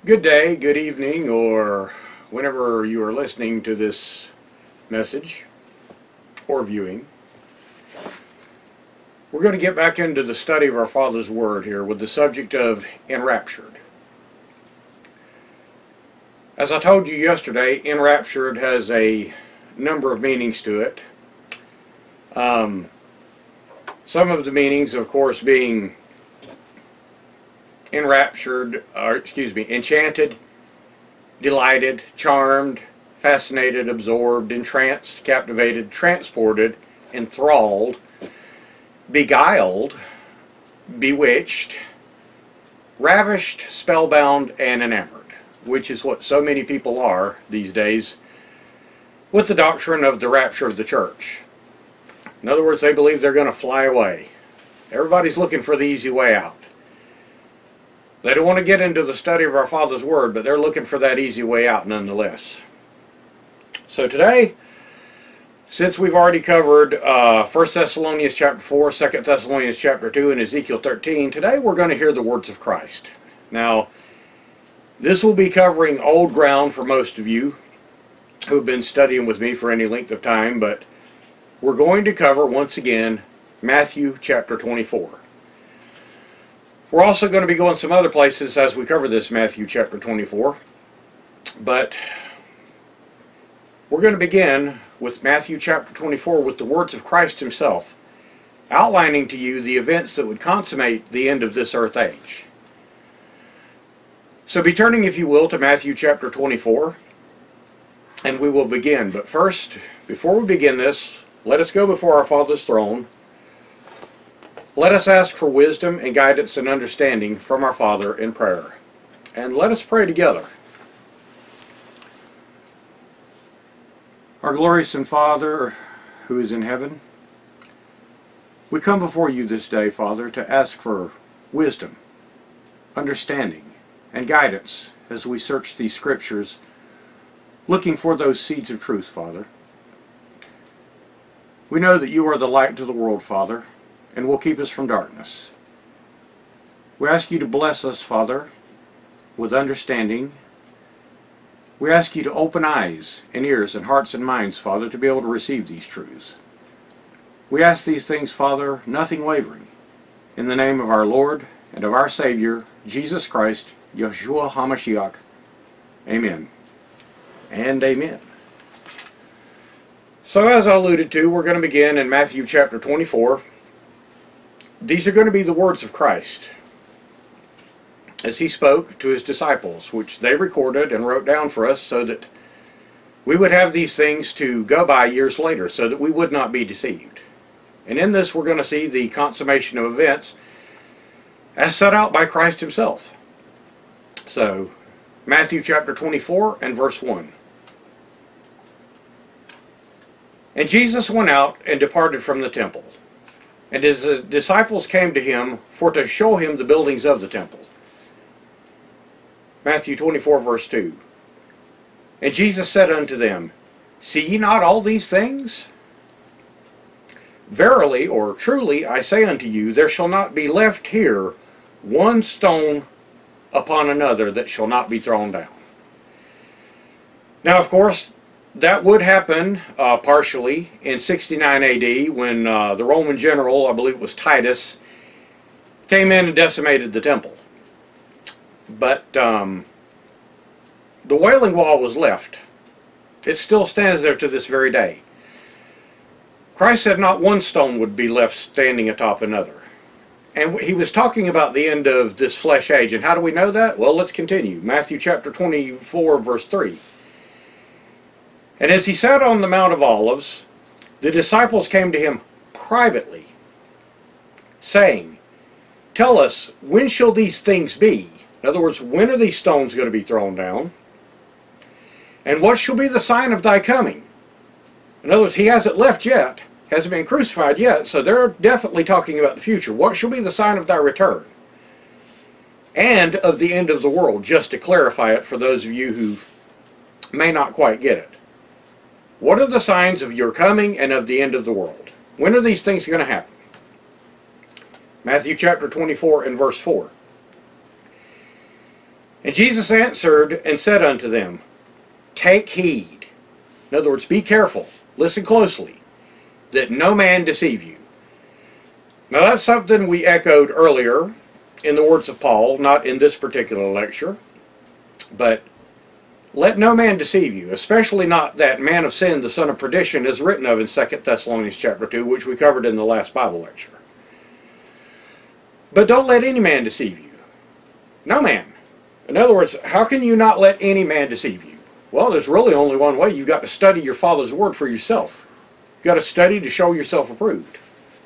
Good day, good evening, or whenever you are listening to this message or viewing. We're going to get back into the study of our Father's Word here with the subject of enraptured. As I told you yesterday, enraptured has a number of meanings to it. Some of the meanings, of course, being enchanted, delighted, charmed, fascinated, absorbed, entranced, captivated, transported, enthralled, beguiled, bewitched, ravished, spellbound, and enamored, which is what so many people are these days with the doctrine of the rapture of the church. In other words, they believe they're going to fly away. Everybody's looking for the easy way out. They don't want to get into the study of our Father's Word, but they're looking for that easy way out nonetheless. So today, since we've already covered 1 Thessalonians chapter 4, 2 Thessalonians chapter 2, and Ezekiel 13, today we're going to hear the words of Christ. Now, this will be covering old ground for most of you who have been studying with me for any length of time, but we're going to cover, once again, Matthew chapter 24. We're also going to be going some other places as we cover this Matthew chapter 24. But we're going to begin with Matthew chapter 24 with the words of Christ himself, outlining to you the events that would consummate the end of this earth age. So be turning, if you will, to Matthew chapter 24, and we will begin. But first, before we begin this, let us go before our Father's throne. Let us ask for wisdom and guidance and understanding from our Father in prayer. And let us pray together. Our glorious and Father, who is in heaven, we come before you this day, Father, to ask for wisdom, understanding, and guidance as we search these scriptures, looking for those seeds of truth, Father. We know that you are the light to the world, Father, and will keep us from darkness. We ask you to bless us, Father, with understanding. We ask you to open eyes and ears and hearts and minds, Father, to be able to receive these truths. We ask these things, Father, nothing wavering, in the name of our Lord and of our Savior, Jesus Christ, Yeshua HaMashiach. Amen and amen. So as I alluded to, we're going to begin in Matthew chapter 24. These are going to be the words of Christ as he spoke to his disciples, which they recorded and wrote down for us so that we would have these things to go by years later, so that we would not be deceived. And in this we're going to see the consummation of events as set out by Christ himself. So, Matthew chapter 24 and verse 1. And Jesus went out and departed from the temple. And his disciples came to him for to show him the buildings of the temple. Matthew 24 verse 2. And Jesus said unto them, See ye not all these things? Verily, or truly, I say unto you, there shall not be left here one stone upon another that shall not be thrown down. Now, of course, that would happen partially in 69 AD when the Roman general, I believe it was Titus, came in and decimated the temple. But the Wailing Wall was left. It still stands there to this very day. Christ said not one stone would be left standing atop another. And he was talking about the end of this flesh age. And how do we know that? Well, let's continue. Matthew chapter 24 verse 3. And as he sat on the Mount of Olives, the disciples came to him privately, saying, Tell us, when shall these things be? In other words, when are these stones going to be thrown down? And what shall be the sign of thy coming? In other words, he hasn't left yet, hasn't been crucified yet, so they're definitely talking about the future. What shall be the sign of thy return? And of the end of the world, just to clarify it for those of you who may not quite get it. What are the signs of your coming and of the end of the world? When are these things going to happen? Matthew chapter 24 and verse 4. And Jesus answered and said unto them, Take heed. In other words, be careful, listen closely, that no man deceive you. Now that's something we echoed earlier in the words of Paul, not in this particular lecture, but let no man deceive you, especially not that man of sin, the son of perdition, is written of in 2 Thessalonians chapter 2, which we covered in the last Bible lecture. But don't let any man deceive you. No man. In other words, how can you not let any man deceive you? Well, there's really only one way. You've got to study your Father's Word for yourself. You've got to study to show yourself approved.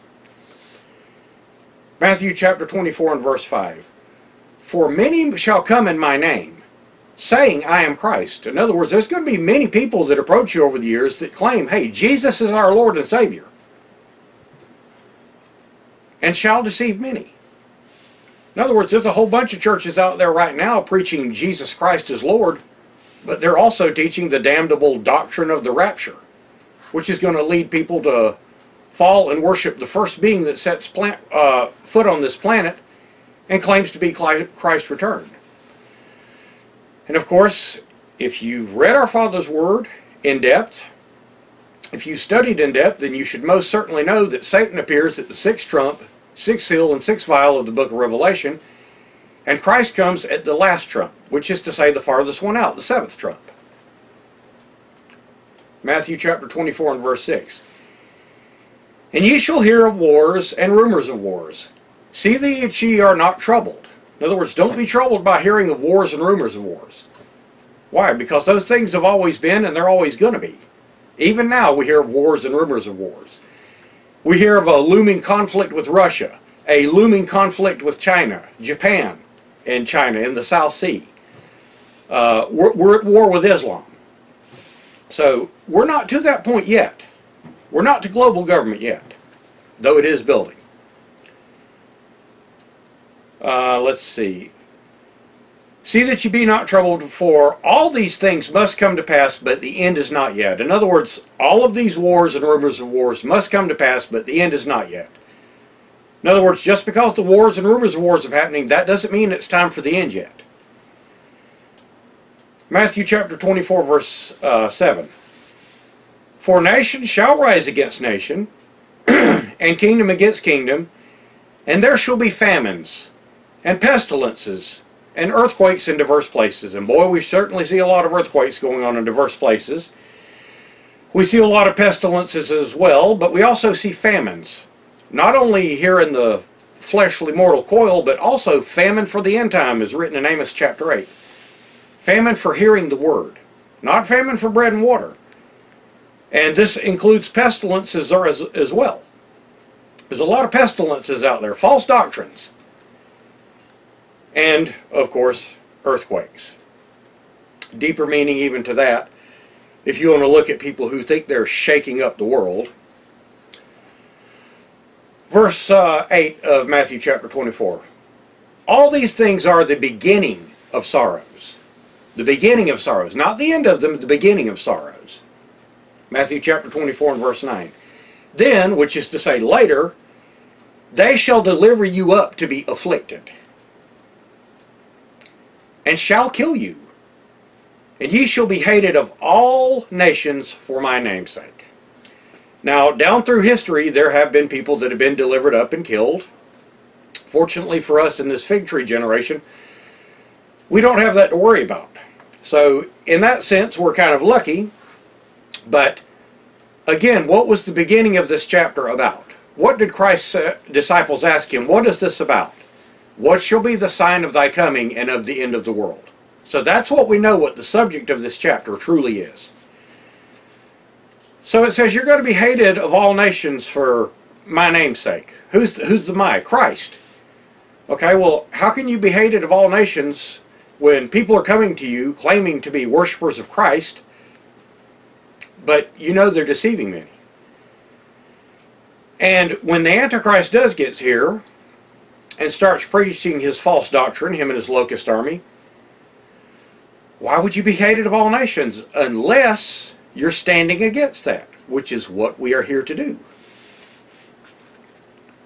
Matthew chapter 24 and verse 5. For many shall come in my name, saying, I am Christ. In other words, there's going to be many people that approach you over the years that claim, hey, Jesus is our Lord and Savior, and shall deceive many. In other words, there's a whole bunch of churches out there right now preaching Jesus Christ as Lord, but they're also teaching the damnable doctrine of the rapture, which is going to lead people to fall and worship the first being that sets foot on this planet and claims to be Christ returned. And of course, if you've read our Father's Word in depth, if you studied in depth, then you should most certainly know that Satan appears at the sixth trump, sixth seal, and sixth vial of the book of Revelation, and Christ comes at the last trump, which is to say the farthest one out, the seventh trump. Matthew chapter 24 and verse 6. And ye shall hear of wars and rumors of wars. See that ye are not troubled. In other words, don't be troubled by hearing of wars and rumors of wars. Why? Because those things have always been and they're always going to be. Even now we hear of wars and rumors of wars. We hear of a looming conflict with Russia, a looming conflict with China, Japan, and China in the South Sea. We're at war with Islam. So we're not to that point yet. We're not to global government yet, though it is building. Let's see. See that ye be not troubled, for all these things must come to pass, but the end is not yet. In other words, all of these wars and rumors of wars must come to pass, but the end is not yet. In other words, just because the wars and rumors of wars are happening, that doesn't mean it's time for the end yet. Matthew chapter 24, verse 7. For nation shall rise against nation, and kingdom against kingdom, and there shall be famines, and pestilences, and earthquakes in diverse places. And boy, we certainly see a lot of earthquakes going on in diverse places. We see a lot of pestilences as well, but we also see famines. Not only here in the fleshly mortal coil, but also famine for the end time is written in Amos chapter 8. Famine for hearing the word, not famine for bread and water. And this includes pestilences as well. There's a lot of pestilences out there, false doctrines. And, of course, earthquakes. Deeper meaning even to that, if you want to look at people who think they're shaking up the world. Verse 8 of Matthew chapter 24. All these things are the beginning of sorrows. The beginning of sorrows. Not the end of them, the beginning of sorrows. Matthew chapter 24 and verse 9. Then, which is to say later, they shall deliver you up to be afflicted, and shall kill you, and ye shall be hated of all nations for my name's sake. Now, down through history, there have been people that have been delivered up and killed. Fortunately for us in this fig tree generation, we don't have that to worry about. So, in that sense, we're kind of lucky. But, again, what was the beginning of this chapter about? What did Christ's disciples ask him? What is this about? What shall be the sign of thy coming and of the end of the world? So that's what we know what the subject of this chapter truly is. So it says you're going to be hated of all nations for my name's sake. Who's the my? Christ. Okay, well, how can you be hated of all nations when people are coming to you claiming to be worshipers of Christ, but you know they're deceiving many? And when the Antichrist does get here and starts preaching his false doctrine, him and his locust army, why would you be hated of all nations unless you're standing against that, which is what we are here to do.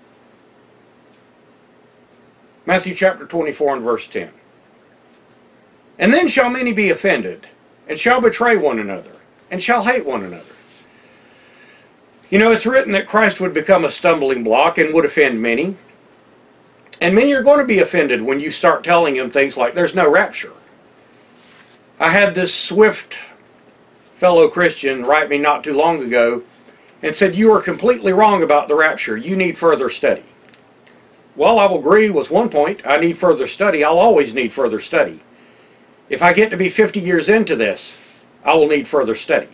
Matthew chapter 24 and verse 10. And then shall many be offended, and shall betray one another, and shall hate one another. You know, it's written that Christ would become a stumbling block and would offend many. And many are going to be offended when you start telling them things like there's no rapture. I had this swift fellow Christian write me not too long ago and said, "You are completely wrong about the rapture. You need further study." Well, I will agree with one point. I need further study. I'll always need further study. If I get to be 50 years into this, I will need further study.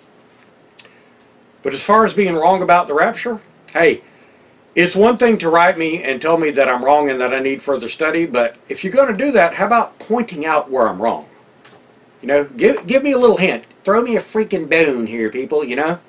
But as far as being wrong about the rapture, hey, it's one thing to write me and tell me that I'm wrong and that I need further study, but if you're going to do that, how about pointing out where I'm wrong? You know, give me a little hint. Throw me a freaking bone here, people, you know?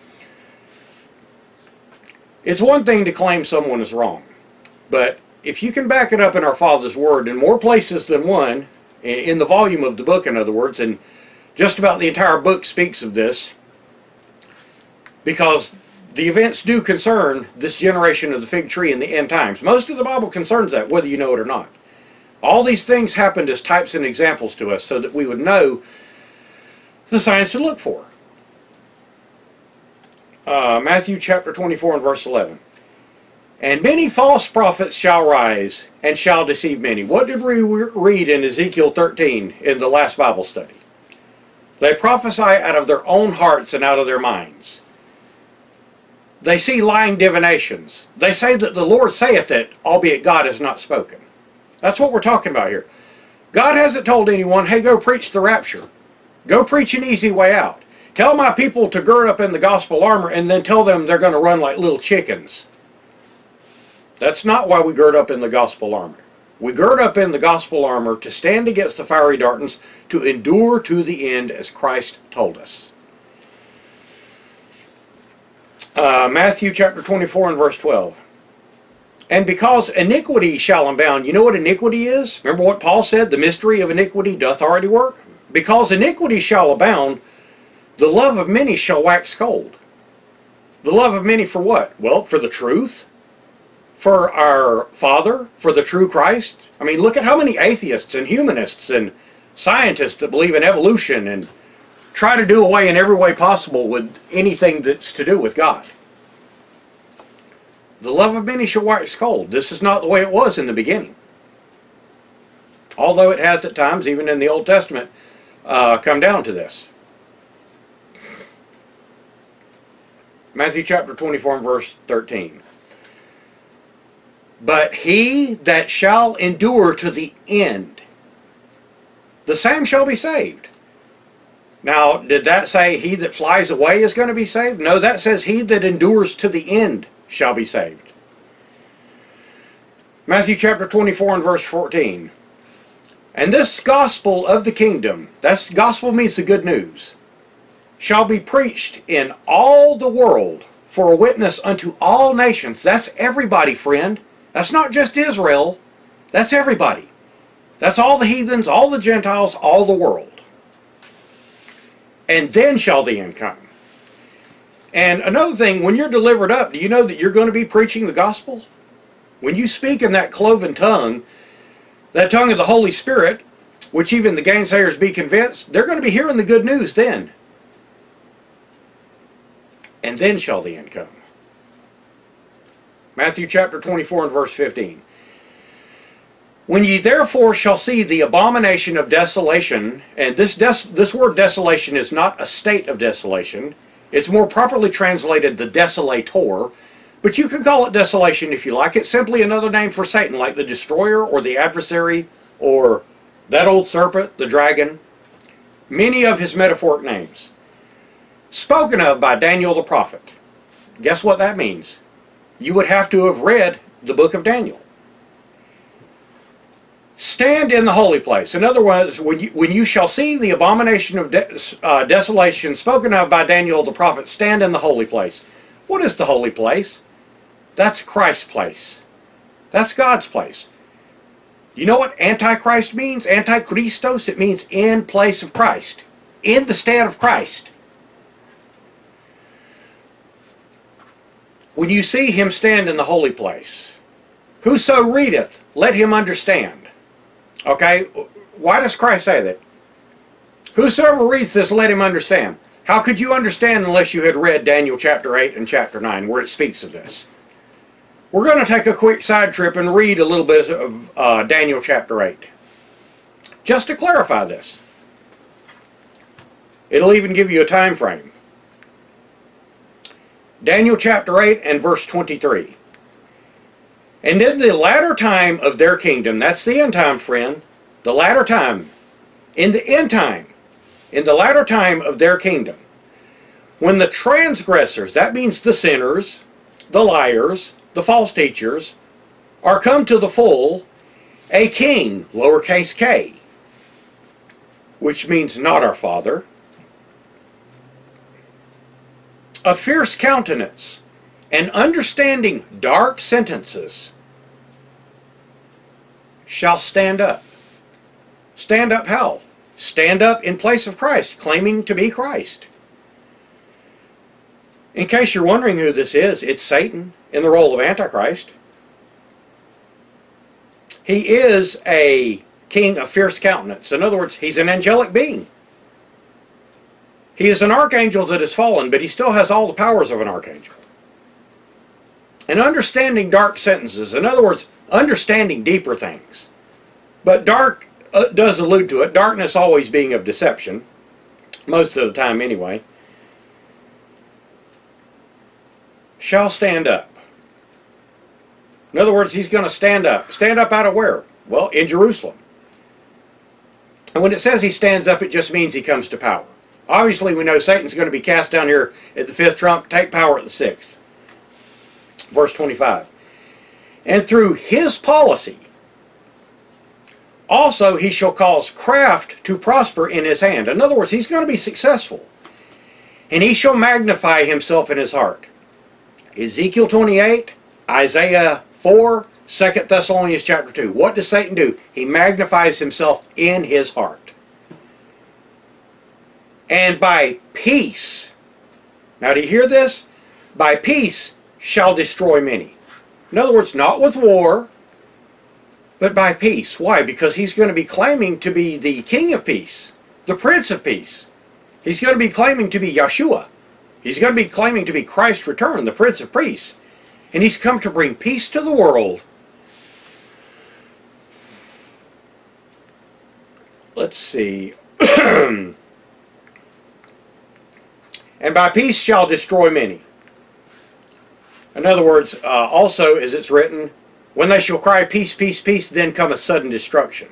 It's one thing to claim someone is wrong, but if you can back it up in our Father's Word in more places than one, in the volume of the book, in other words, and just about the entire book speaks of this, because the events do concern this generation of the fig tree in the end times. Most of the Bible concerns that, whether you know it or not. All these things happened as types and examples to us so that we would know the signs to look for. Matthew chapter 24 and verse 11. And many false prophets shall rise and shall deceive many. What did we read in Ezekiel 13 in the last Bible study? They prophesy out of their own hearts and out of their minds. They see lying divinations. They say that the Lord saith it, albeit God has not spoken. That's what we're talking about here. God hasn't told anyone, hey, go preach the rapture. Go preach an easy way out. Tell my people to gird up in the gospel armor and then tell them they're going to run like little chickens. That's not why we gird up in the gospel armor. We gird up in the gospel armor to stand against the fiery darts, to endure to the end as Christ told us. Matthew chapter 24 and verse 12. And because iniquity shall abound. You know what iniquity is? Remember what Paul said? The mystery of iniquity doth already work. Because iniquity shall abound, the love of many shall wax cold. The love of many for what? Well, for the truth. For our Father. For the true Christ. I mean, look at how many atheists and humanists and scientists that believe in evolution and try to do away in every way possible with anything that's to do with God. The love of many shall wax cold. This is not the way it was in the beginning. Although it has at times, even in the Old Testament, come down to this. Matthew chapter 24 and verse 13. But he that shall endure to the end, the same shall be saved. Now, did that say he that flies away is going to be saved? No, that says he that endures to the end shall be saved. Matthew chapter 24 and verse 14. And this gospel of the kingdom, that's gospel means the good news, shall be preached in all the world for a witness unto all nations. That's everybody, friend. That's not just Israel. That's everybody. That's all the heathens, all the Gentiles, all the world. And then shall the end come. And another thing, when you're delivered up, do you know that you're going to be preaching the gospel? When you speak in that cloven tongue, that tongue of the Holy Spirit, which even the gainsayers be convinced, they're going to be hearing the good news then. And then shall the end come. Matthew chapter 24 and verse 15. When ye therefore shall see the abomination of desolation, and this word desolation is not a state of desolation, it's more properly translated the desolator, but you can call it desolation if you like. It's simply another name for Satan, like the destroyer or the adversary or that old serpent, the dragon. Many of his metaphoric names. Spoken of by Daniel the prophet. Guess what that means? You would have to have read the book of Daniel. Stand in the holy place. In other words, when you shall see the abomination of desolation spoken of by Daniel the prophet, stand in the holy place. What is the holy place? That's Christ's place. That's God's place. You know what Antichrist means? Antichristos, it means in place of Christ. In the stead of Christ. When you see him stand in the holy place, whoso readeth, let him understand. Okay, Why does Christ say that? Whosoever reads this, let him understand. How could you understand unless you had read Daniel chapter 8 and chapter 9, where it speaks of this? We're going to take a quick side trip and read a little bit of Daniel chapter 8. Just to clarify this. It'll even give you a time frame. Daniel chapter 8 and verse 23. And in the latter time of their kingdom, that's the end time, friend, the latter time, in the end time, in the latter time of their kingdom, when the transgressors, that means the sinners, the liars, the false teachers, are come to the full, a king, lowercase k, which means not our Father, a fierce countenance, and understanding dark sentences, shall stand up. Stand up how? Stand up in place of Christ, claiming to be Christ. In case you're wondering who this is, it's Satan in the role of Antichrist. He is a king of fierce countenance. In other words, he's an angelic being. He is an archangel that has fallen, but he still has all the powers of an archangel. And understanding dark sentences, in other words, understanding deeper things. But dark does allude to it, darkness always being of deception, most of the time anyway, shall stand up. In other words, he's going to stand up. Stand up out of where? Well, in Jerusalem. And when it says he stands up, it just means he comes to power. Obviously, we know Satan's going to be cast down here at the fifth trump, take power at the sixth. Verse 25. And through his policy, also he shall cause craft to prosper in his hand. In other words, he's going to be successful. And he shall magnify himself in his heart. Ezekiel 28, Isaiah 4, 2 Thessalonians chapter 2. What does Satan do? He magnifies himself in his heart. And by peace, now do you hear this? By peace shall destroy many. In other words, not with war, but by peace. Why? Because he's going to be claiming to be the King of Peace, the Prince of Peace. He's going to be claiming to be Yeshua. He's going to be claiming to be Christ's return, the Prince of Peace. And he's come to bring peace to the world. Let's see. And by peace shall destroy many. In other words, also as it's written, when they shall cry peace, peace, peace, then cometh sudden destruction.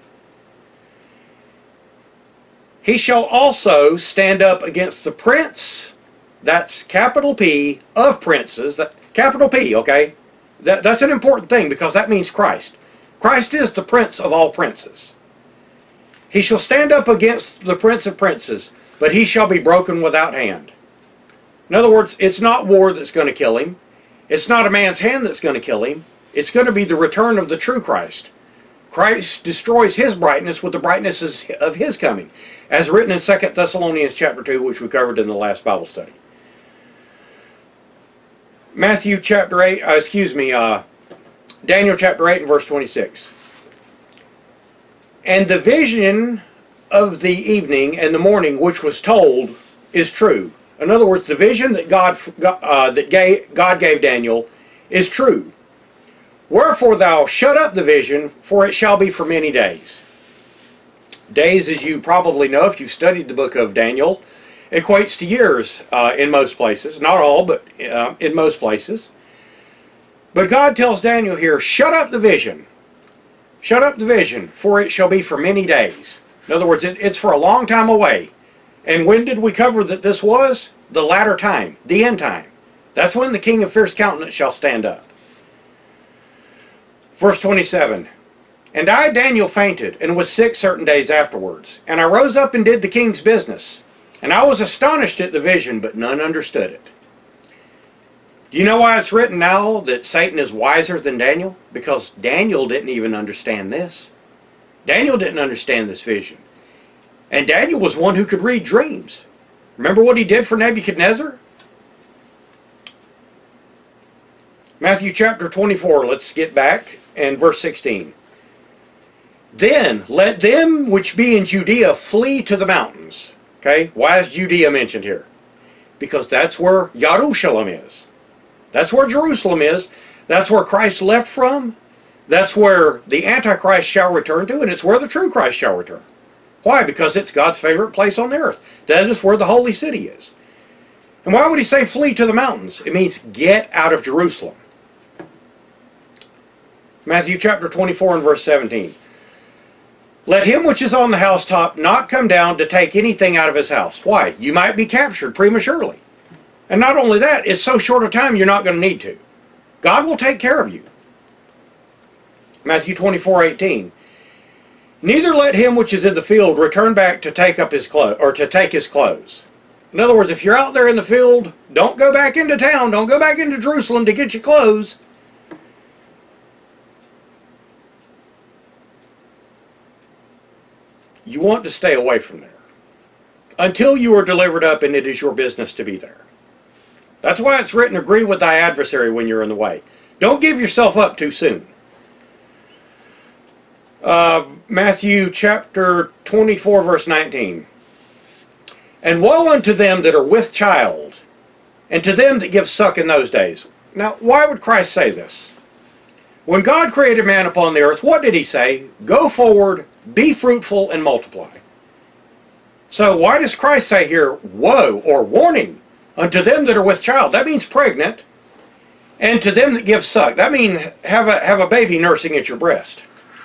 He shall also stand up against the prince, that's capital P, of princes, capital P, okay? That's an important thing because that means Christ. Christ is the prince of all princes. He shall stand up against the prince of princes, but he shall be broken without hand. In other words, it's not war that's going to kill him. It's not a man's hand that's going to kill him. It's going to be the return of the true Christ. Christ destroys his brightness with the brightness of his coming, as written in 2 Thessalonians chapter 2, which we covered in the last Bible study. Matthew chapter 8, Daniel chapter 8 and verse 26. And the vision of the evening and the morning which was told is true. In other words, the vision that God gave Daniel is true. Wherefore thou shut up the vision, for it shall be for many days. Days, as you probably know if you've studied the book of Daniel, equates to years in most places. Not all, but in most places. But God tells Daniel here, shut up the vision. Shut up the vision, for it shall be for many days. In other words, it's for a long time away. And when did we cover that this was? The latter time, the end time. That's when the king of fierce countenance shall stand up. Verse 27. And I, Daniel, fainted, and was sick certain days afterwards. And I rose up and did the king's business. And I was astonished at the vision, but none understood it. Do you know why it's written now that Satan is wiser than Daniel? Because Daniel didn't even understand this. Daniel didn't understand this vision. And Daniel was one who could read dreams. Remember what he did for Nebuchadnezzar? Matthew chapter 24, let's get back, and verse 16. Then let them which be in Judea flee to the mountains. Okay, why is Judea mentioned here? Because that's where Jerusalem is. That's where Jerusalem is. That's where Christ left from. That's where the Antichrist shall return to, and it's where the true Christ shall return. Why? Because it's God's favorite place on the earth. That is where the holy city is. And why would he say flee to the mountains? It means get out of Jerusalem. Matthew chapter 24 and verse 17. Let him which is on the housetop not come down to take anything out of his house. Why? You might be captured prematurely. And not only that, it's so short a time you're not going to need to. God will take care of you. Matthew 24:18. Neither let him which is in the field return back to take up his clothes, or to take his clothes. In other words, if you're out there in the field, don't go back into town, don't go back into Jerusalem to get your clothes. You want to stay away from there until you are delivered up and it is your business to be there. That's why it's written, agree with thy adversary when you're in the way. Don't give yourself up too soon. Matthew chapter 24 verse 19. And woe unto them that are with child, and to them that give suck in those days. Now, why would Christ say this? When God created man upon the earth, what did he say? Go forward, be fruitful, and multiply. So why does Christ say here, woe, or warning, unto them that are with child? That means pregnant. And to them that give suck. That means have a baby nursing at your breast.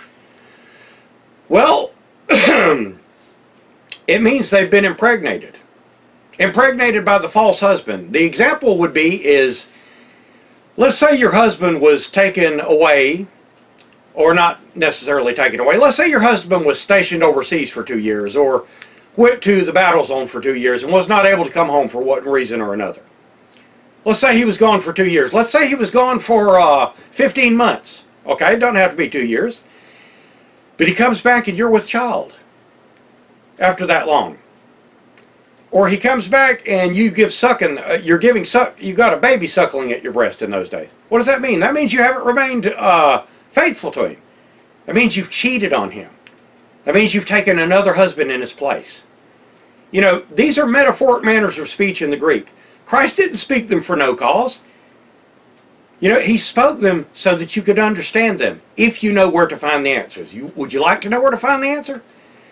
Well, it means they've been impregnated. Impregnated by the false husband. The example would be is, let's say your husband was taken away, or not necessarily taken away. Let's say your husband was stationed overseas for 2 years, or went to the battle zone for 2 years and was not able to come home for one reason or another. Let's say he was gone for 2 years. Let's say he was gone for 15 months. Okay, it doesn't have to be 2 years. But he comes back and you're with child after that long. Or he comes back and you give sucking, you're giving suck, you got a baby suckling at your breast in those days. What does that mean? That means you haven't remained faithful to him. That means you've cheated on him. That means you've taken another husband in his place. You know, these are metaphoric manners of speech in the Greek. Christ didn't speak them for no cause. You know, he spoke them so that you could understand them, if you know where to find the answers. Would you like to know where to find the answer?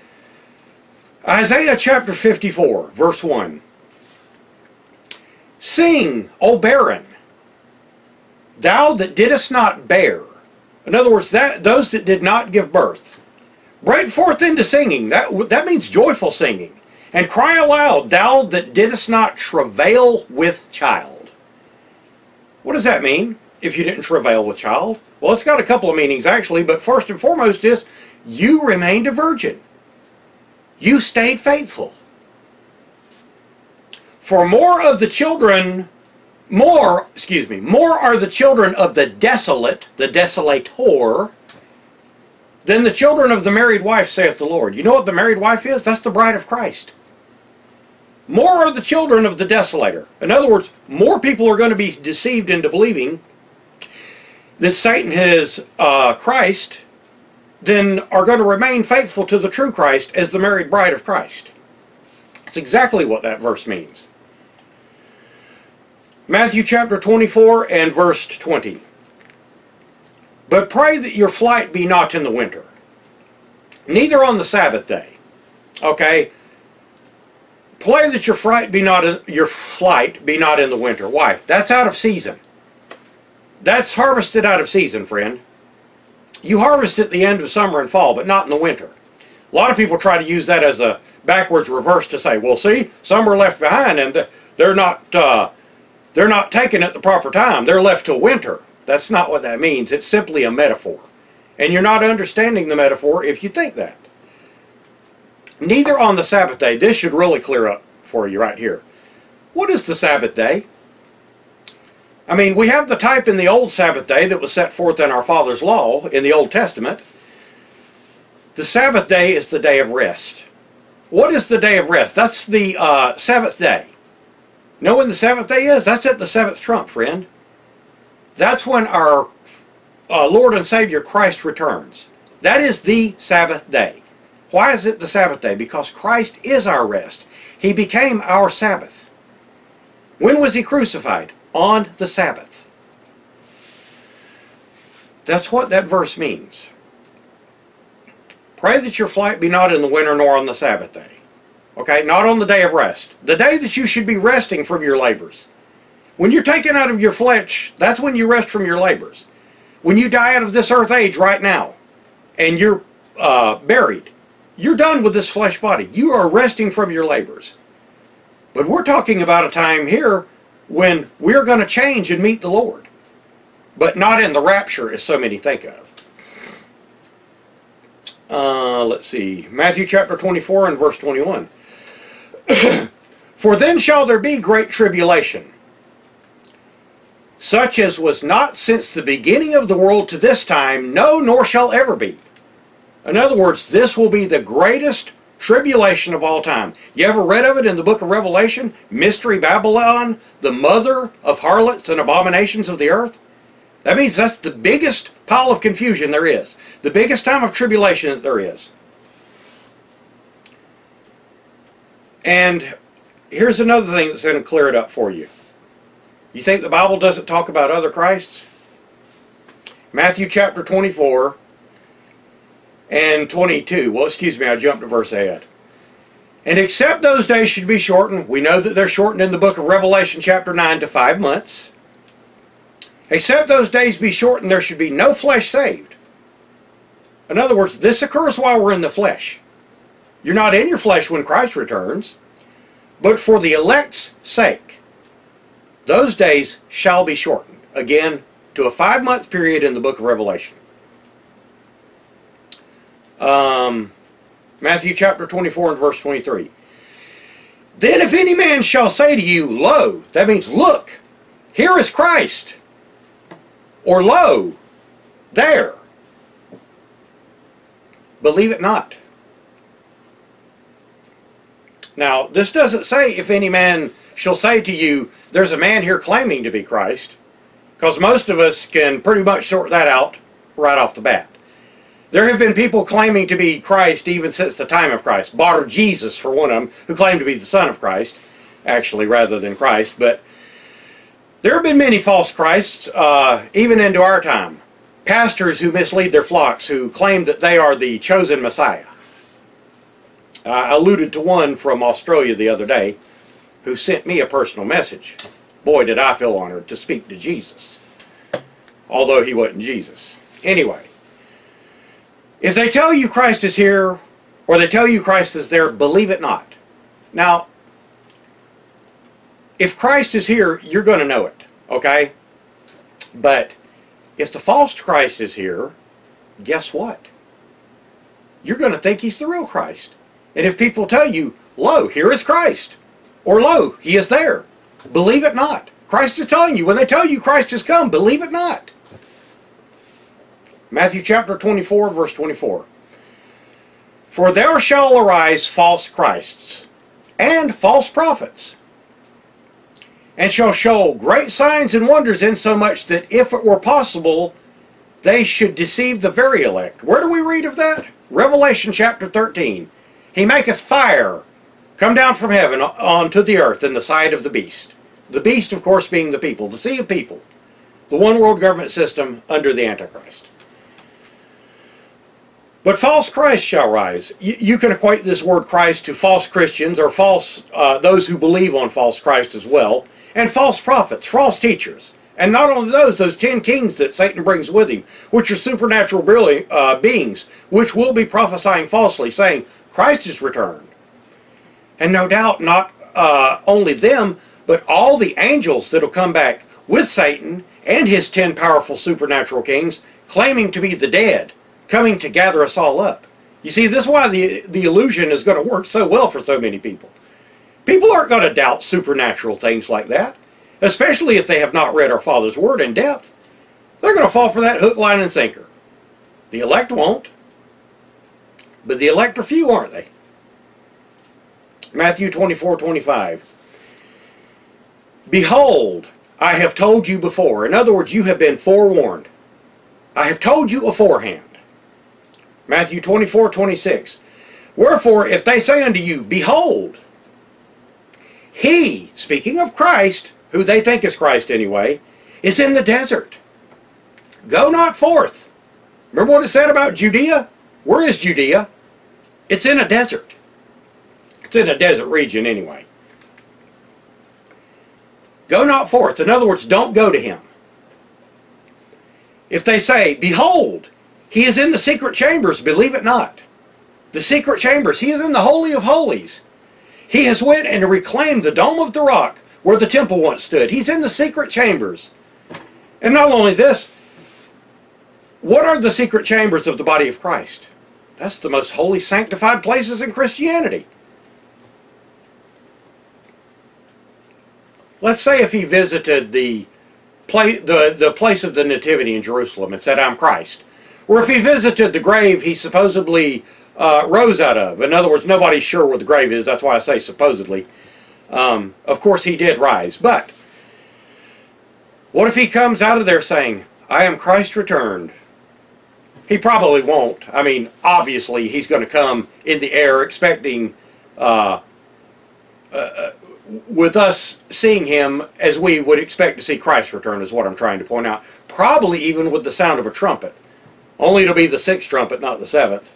Isaiah chapter 54, verse 1. Sing, O barren, thou that didst not bear. In other words, those that did not give birth. Break forth into singing. That means joyful singing. And cry aloud, thou that didst not travail with child. What does that mean, if you didn't travail with child? Well, it's got a couple of meanings, actually, but first and foremost is, you remained a virgin. You stayed faithful. For more are the children of the desolate, the desolator, than the children of the married wife, saith the Lord. You know what the married wife is? That's the bride of Christ. More are the children of the desolator. In other words, more people are going to be deceived into believing that Satan is Christ than are going to remain faithful to the true Christ as the married bride of Christ. That's exactly what that verse means. Matthew chapter 24 and verse 20. But pray that your flight be not in the winter, neither on the Sabbath day. Okay? Pray that your flight be not in the winter. Why? That's out of season. That's harvested out of season, friend. You harvest at the end of summer and fall, but not in the winter. A lot of people try to use that as a backwards reverse to say, well, see, some are left behind and they're not taken at the proper time. They're left till winter. That's not what that means. It's simply a metaphor. And you're not understanding the metaphor if you think that. Neither on the Sabbath day. This should really clear up for you right here. What is the Sabbath day? I mean, we have the type in the old Sabbath day that was set forth in our Father's law in the Old Testament. The Sabbath day is the day of rest. What is the day of rest? That's the seventh day. Know when the seventh day is? That's at the seventh trump, friend. That's when our Lord and Savior Christ returns. That is the Sabbath day. Why is it the Sabbath day? Because Christ is our rest. He became our Sabbath. When was he crucified? On the Sabbath. That's what that verse means. Pray that your flight be not in the winter nor on the Sabbath day. Okay, not on the day of rest. The day that you should be resting from your labors. When you're taken out of your flesh, that's when you rest from your labors. When you die out of this earth age right now, and you're buried, you're done with this flesh body. You are resting from your labors. But we're talking about a time here when we're going to change and meet the Lord. But not in the rapture, as so many think of. Let's see. Matthew chapter 24 and verse 21. For then shall there be great tribulation, such as was not since the beginning of the world to this time, no, nor shall ever be. In other words, this will be the greatest tribulation of all time. You ever read of it in the book of Revelation? Mystery Babylon, the mother of harlots and abominations of the earth? That means that's the biggest pile of confusion there is. The biggest time of tribulation that there is. And here's another thing that's going to clear it up for you. You think the Bible doesn't talk about other Christs? Matthew chapter 24 and 22. Well, excuse me, I jumped a verse ahead. And except those days should be shortened. We know that they're shortened in the book of Revelation chapter 9 to 5 months. Except those days be shortened, there should be no flesh saved. In other words, this occurs while we're in the flesh. You're not in your flesh when Christ returns. But for the elect's sake, those days shall be shortened. Again, to a 5-month period in the book of Revelation. Matthew chapter 24 and verse 23. Then if any man shall say to you, Lo, that means look, here is Christ. Or lo, there. Believe it not. Now, this doesn't say if any man shall say to you, there's a man here claiming to be Christ, because most of us can pretty much sort that out right off the bat. There have been people claiming to be Christ even since the time of Christ. Bar Jesus, for one of them, who claimed to be the Son of Christ, actually, rather than Christ. But there have been many false Christs, even into our time. Pastors who mislead their flocks, who claim that they are the chosen Messiah. I alluded to one from Australia the other day who sent me a personal message. Boy, did I feel honored to speak to Jesus, although he wasn't Jesus. Anyway, if they tell you Christ is here, or they tell you Christ is there, believe it not. Now, if Christ is here, you're going to know it, okay? But if the false Christ is here, guess what? You're going to think he's the real Christ. And if people tell you, lo, here is Christ, or lo, he is there, believe it not. Christ is telling you, when they tell you Christ has come, believe it not. Matthew chapter 24, verse 24. For there shall arise false Christs, and false prophets, and shall show great signs and wonders, insomuch that if it were possible, they should deceive the very elect. Where do we read of that? Revelation chapter 13. He maketh fire come down from heaven onto the earth in the sight of the beast. The beast, of course, being the people, the sea of people. The one world government system under the Antichrist. But false Christ shall rise. You can equate this word Christ to false Christians, or false those who believe on false Christ as well, and false prophets, false teachers. And not only those 10 kings that Satan brings with him, which are supernatural beings, which will be prophesying falsely, saying, Christ is returned. And no doubt not only them, but all the angels that will come back with Satan and his 10 powerful supernatural kings, claiming to be the dead, coming to gather us all up. You see, this is why the illusion is going to work so well for so many people. People aren't going to doubt supernatural things like that, especially if they have not read our Father's Word in depth. They're going to fall for that hook, line, and sinker. The elect won't. But the elect are few, aren't they? Matthew 24:25. Behold, I have told you before. In other words, you have been forewarned. I have told you aforehand. Matthew 24:26. Wherefore, if they say unto you, Behold, he, speaking of Christ, who they think is Christ anyway, is in the desert. Go not forth. Remember what it said about Judea? Where is Judea? It's in a desert. It's in a desert region anyway. Go not forth. In other words, don't go to him. If they say, Behold, he is in the secret chambers, believe it not. The secret chambers. He is in the Holy of Holies. He has went and reclaimed the dome of the rock where the temple once stood. He's in the secret chambers. And not only this, what are the secret chambers of the body of Christ? That's the most holy, sanctified places in Christianity. Let's say if he visited the place of the Nativity in Jerusalem and said, I'm Christ. Or if he visited the grave he supposedly rose out of. In other words, nobody's sure where the grave is. That's why I say supposedly. Of course, he did rise. But what if he comes out of there saying, I am Christ returned? He probably won't. I mean, obviously, he's going to come in the air expecting with us seeing him as we would expect to see Christ return, is what I'm trying to point out. Probably even with the sound of a trumpet. Only it'll be the 6th trumpet, not the 7th.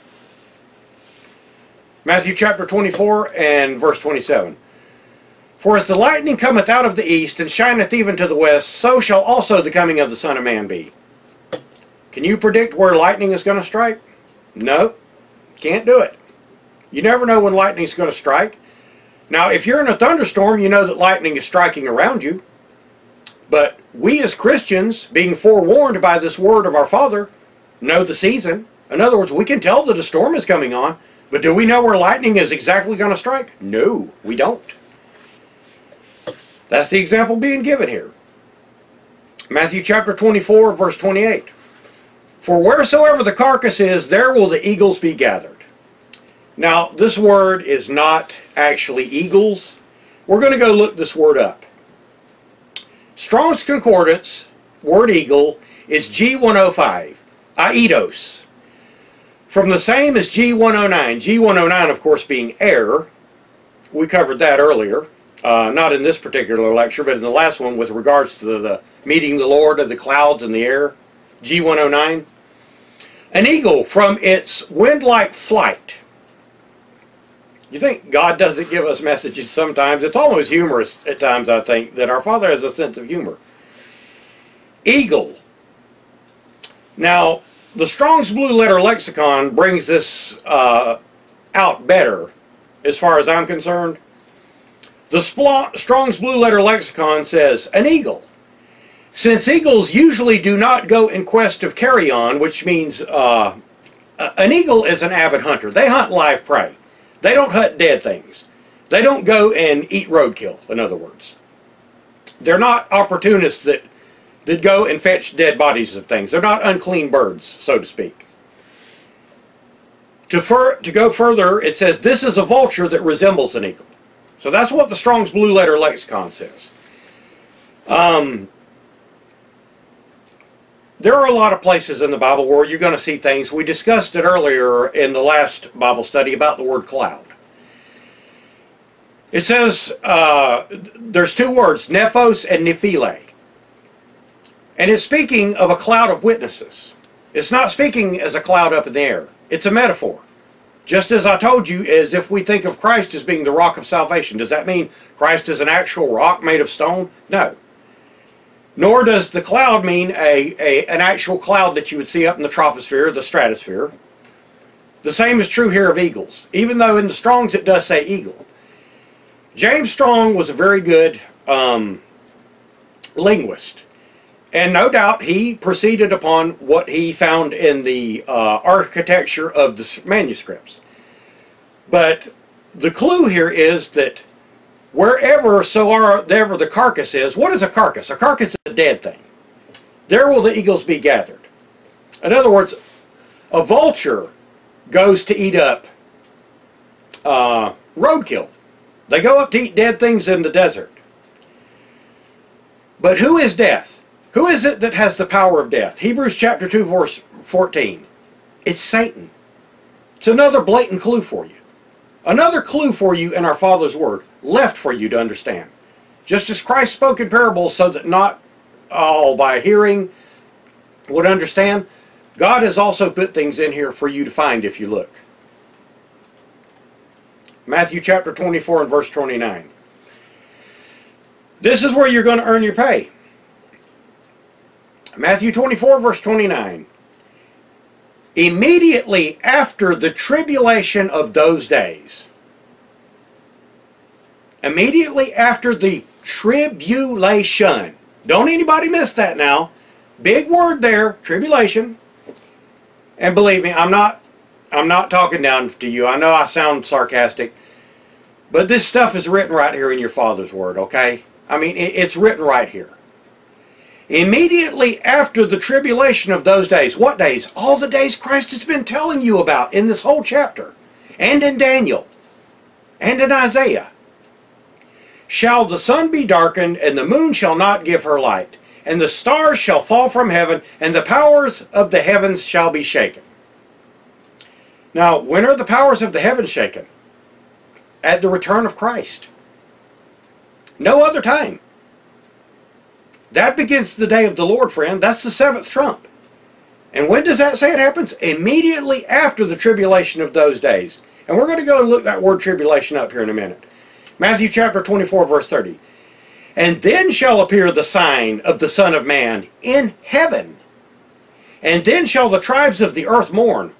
Matthew chapter 24 and verse 27. For as the lightning cometh out of the east, and shineth even to the west, so shall also the coming of the Son of Man be. Can you predict where lightning is going to strike? No, can't do it. You never know when lightning is going to strike. Now, if you're in a thunderstorm, you know that lightning is striking around you. But we as Christians, being forewarned by this word of our Father, know the season. In other words, we can tell that a storm is coming on, but do we know where lightning is exactly going to strike? No, we don't. That's the example being given here. Matthew chapter 24, verse 28. For wheresoever the carcass is, there will the eagles be gathered. Now, this word is not actually eagles. We're going to go look this word up. Strong's Concordance, word eagle, is G105, aidos. From the same as G109. G109, of course, being air. We covered that earlier. Not in this particular lecture, but in the last one with regards to the meeting the Lord of the clouds in the air. G109. An eagle from its wind-like flight. You think God doesn't give us messages sometimes? It's almost humorous at times, I think, that our Father has a sense of humor. Eagle. Now, the Strong's Blue Letter Lexicon brings this out better, as far as I'm concerned. The Strong's Blue Letter Lexicon says, an eagle. Since eagles usually do not go in quest of carrion, which means an eagle is an avid hunter. They hunt live prey. They don't hunt dead things. They don't go and eat roadkill, in other words. They're not opportunists that go and fetch dead bodies of things. They're not unclean birds, so to speak. To go further, it says, this is a vulture that resembles an eagle. So that's what the Strong's Blue Letter Lexicon says. There are a lot of places in the Bible where you're going to see things. We discussed it earlier in the last Bible study about the word cloud. It says, there's two words, nephos and nephile. And it's speaking of a cloud of witnesses. It's not speaking as a cloud up in the air. It's a metaphor. Just as I told you, as if we think of Christ as being the rock of salvation. Does that mean Christ is an actual rock made of stone? No. Nor does the cloud mean an actual cloud that you would see up in the troposphere or the stratosphere. The same is true here of eagles. Even though in the Strong's it does say eagle. James Strong was a very good linguist. And no doubt he proceeded upon what he found in the architecture of the manuscripts. But the clue here is that wherever the carcass is, what is a carcass? A carcass is a dead thing. There will the eagles be gathered. In other words, a vulture goes to eat up roadkill. They go up to eat dead things in the desert. But who is death? Who is it that has the power of death? Hebrews chapter 2 verse 14. It's Satan. It's another blatant clue for you. Another clue for you in our Father's Word, left for you to understand. Just as Christ spoke in parables so that not all by hearing would understand, God has also put things in here for you to find if you look. Matthew chapter 24 and verse 29. This is where you're going to earn your pay. Matthew 24 verse 29. Immediately after the tribulation of those days. Immediately after the tribulation. Don't anybody miss that now. Big word there, tribulation. And believe me, I'm not talking down to you. I know I sound sarcastic. But this stuff is written right here in your Father's Word, okay? I mean, it's written right here. Immediately after the tribulation of those days. What days? All the days Christ has been telling you about in this whole chapter. And in Daniel. And in Isaiah. Shall the sun be darkened, and the moon shall not give her light. And the stars shall fall from heaven, and the powers of the heavens shall be shaken. Now, when are the powers of the heavens shaken? At the return of Christ. No other time. That begins the day of the Lord, friend. That's the seventh trump. And when does that say it happens? Immediately after the tribulation of those days. And we're going to go and look that word tribulation up here in a minute. Matthew chapter 24 verse 30. And then shall appear the sign of the Son of Man in heaven. And then shall the tribes of the earth mourn.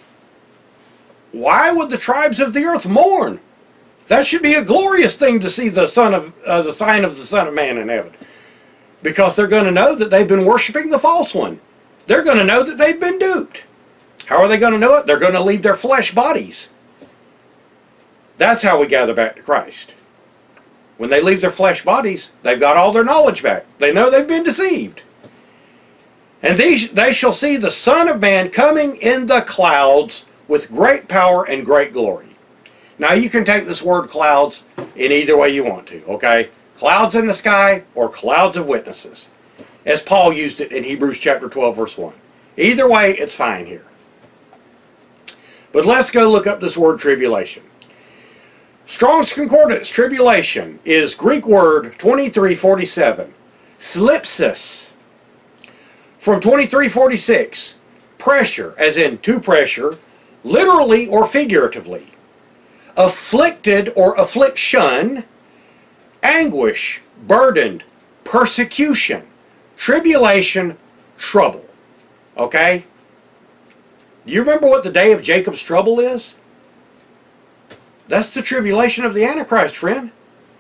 Why would the tribes of the earth mourn? That should be a glorious thing to see the sign of the Son of Man in heaven. Because they're going to know that they've been worshiping the false one. They're going to know that they've been duped. How are they going to know it? They're going to leave their flesh bodies. That's how we gather back to Christ. When they leave their flesh bodies, they've got all their knowledge back. They know they've been deceived. And they shall see the Son of Man coming in the clouds with great power and great glory. Now you can take this word clouds in either way you want to, okay? Clouds in the sky or clouds of witnesses, as Paul used it in Hebrews chapter 12 verse 1. Either way, it's fine here. But let's go look up this word tribulation. Strong's Concordance, tribulation, is Greek word 2347. Thlipsis. From 2346, pressure, as in to pressure, literally or figuratively. Afflicted or affliction, anguish, burdened, persecution, tribulation, trouble. Okay? Do you remember what the day of Jacob's trouble is? That's the tribulation of the Antichrist, friend.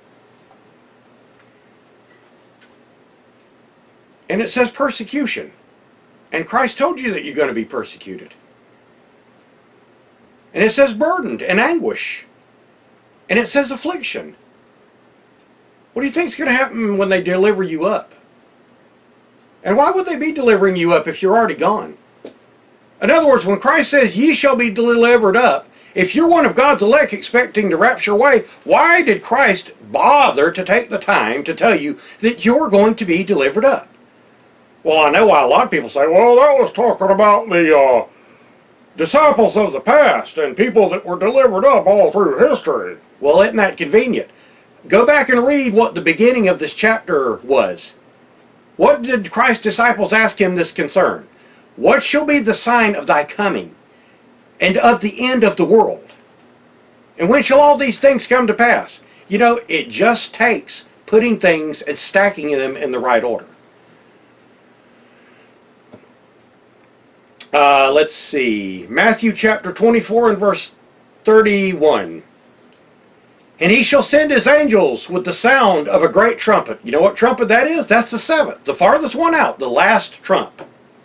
And it says persecution. And Christ told you that you're going to be persecuted. And it says burdened and anguish. And it says affliction. What do you think is going to happen when they deliver you up? And why would they be delivering you up if you're already gone? In other words, when Christ says, ye shall be delivered up, if you're one of God's elect expecting to rapture away, why did Christ bother to take the time to tell you that you're going to be delivered up? Well, I know why a lot of people say, well, that was talking about the disciples of the past and people that were delivered up all through history. Well, isn't that convenient? Go back and read what the beginning of this chapter was. What did Christ's disciples ask him this concern? What shall be the sign of thy coming and of the end of the world? And when shall all these things come to pass? You know, it just takes putting things and stacking them in the right order. Let's see. Matthew chapter 24 and verse 31. And he shall send his angels with the sound of a great trumpet. You know what trumpet that is? That's the seventh. The farthest one out. The last trump.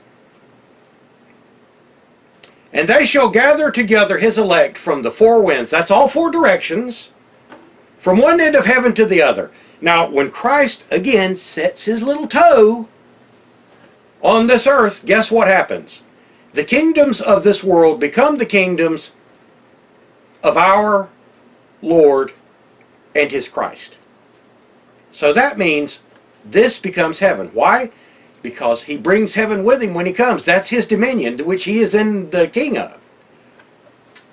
And they shall gather together his elect from the four winds. That's all four directions. From one end of heaven to the other. Now, when Christ, again, sets his little toe on this earth, guess what happens? The kingdoms of this world become the kingdoms of our Lord and his Christ. So that means this becomes heaven. Why? Because he brings heaven with him when he comes. That's his dominion, which he is in the king of.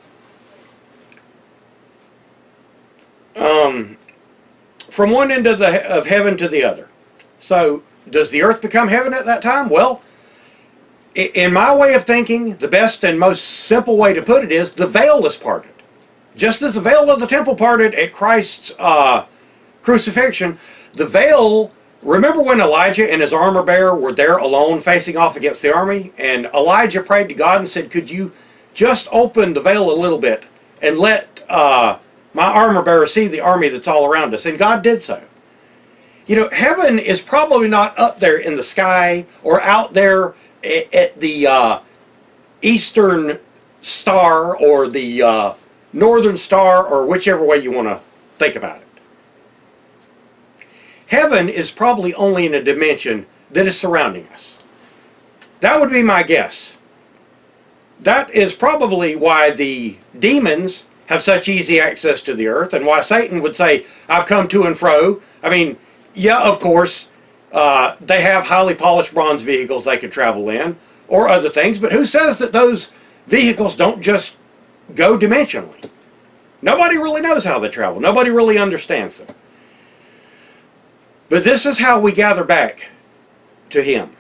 from one end of heaven to the other. So, does the earth become heaven at that time? Well, in my way of thinking, the best and most simple way to put it is the veil is parted. Just as the veil of the temple parted at Christ's crucifixion, the veil, remember when Elijah and his armor bearer were there alone facing off against the army? And Elijah prayed to God and said, could you just open the veil a little bit and let my armor bearer see the army that's all around us? And God did so. You know, heaven is probably not up there in the sky or out there at the eastern star or the northern star, or whichever way you want to think about it. Heaven is probably only in a dimension that is surrounding us. That would be my guess. That is probably why the demons have such easy access to the earth, and why Satan would say, I've come to and fro. I mean, yeah, of course, they have highly polished bronze vehicles they could travel in, or other things, but who says that those vehicles don't just go dimensionally? Nobody really knows how they travel. Nobody really understands them. But this is how we gather back to Him.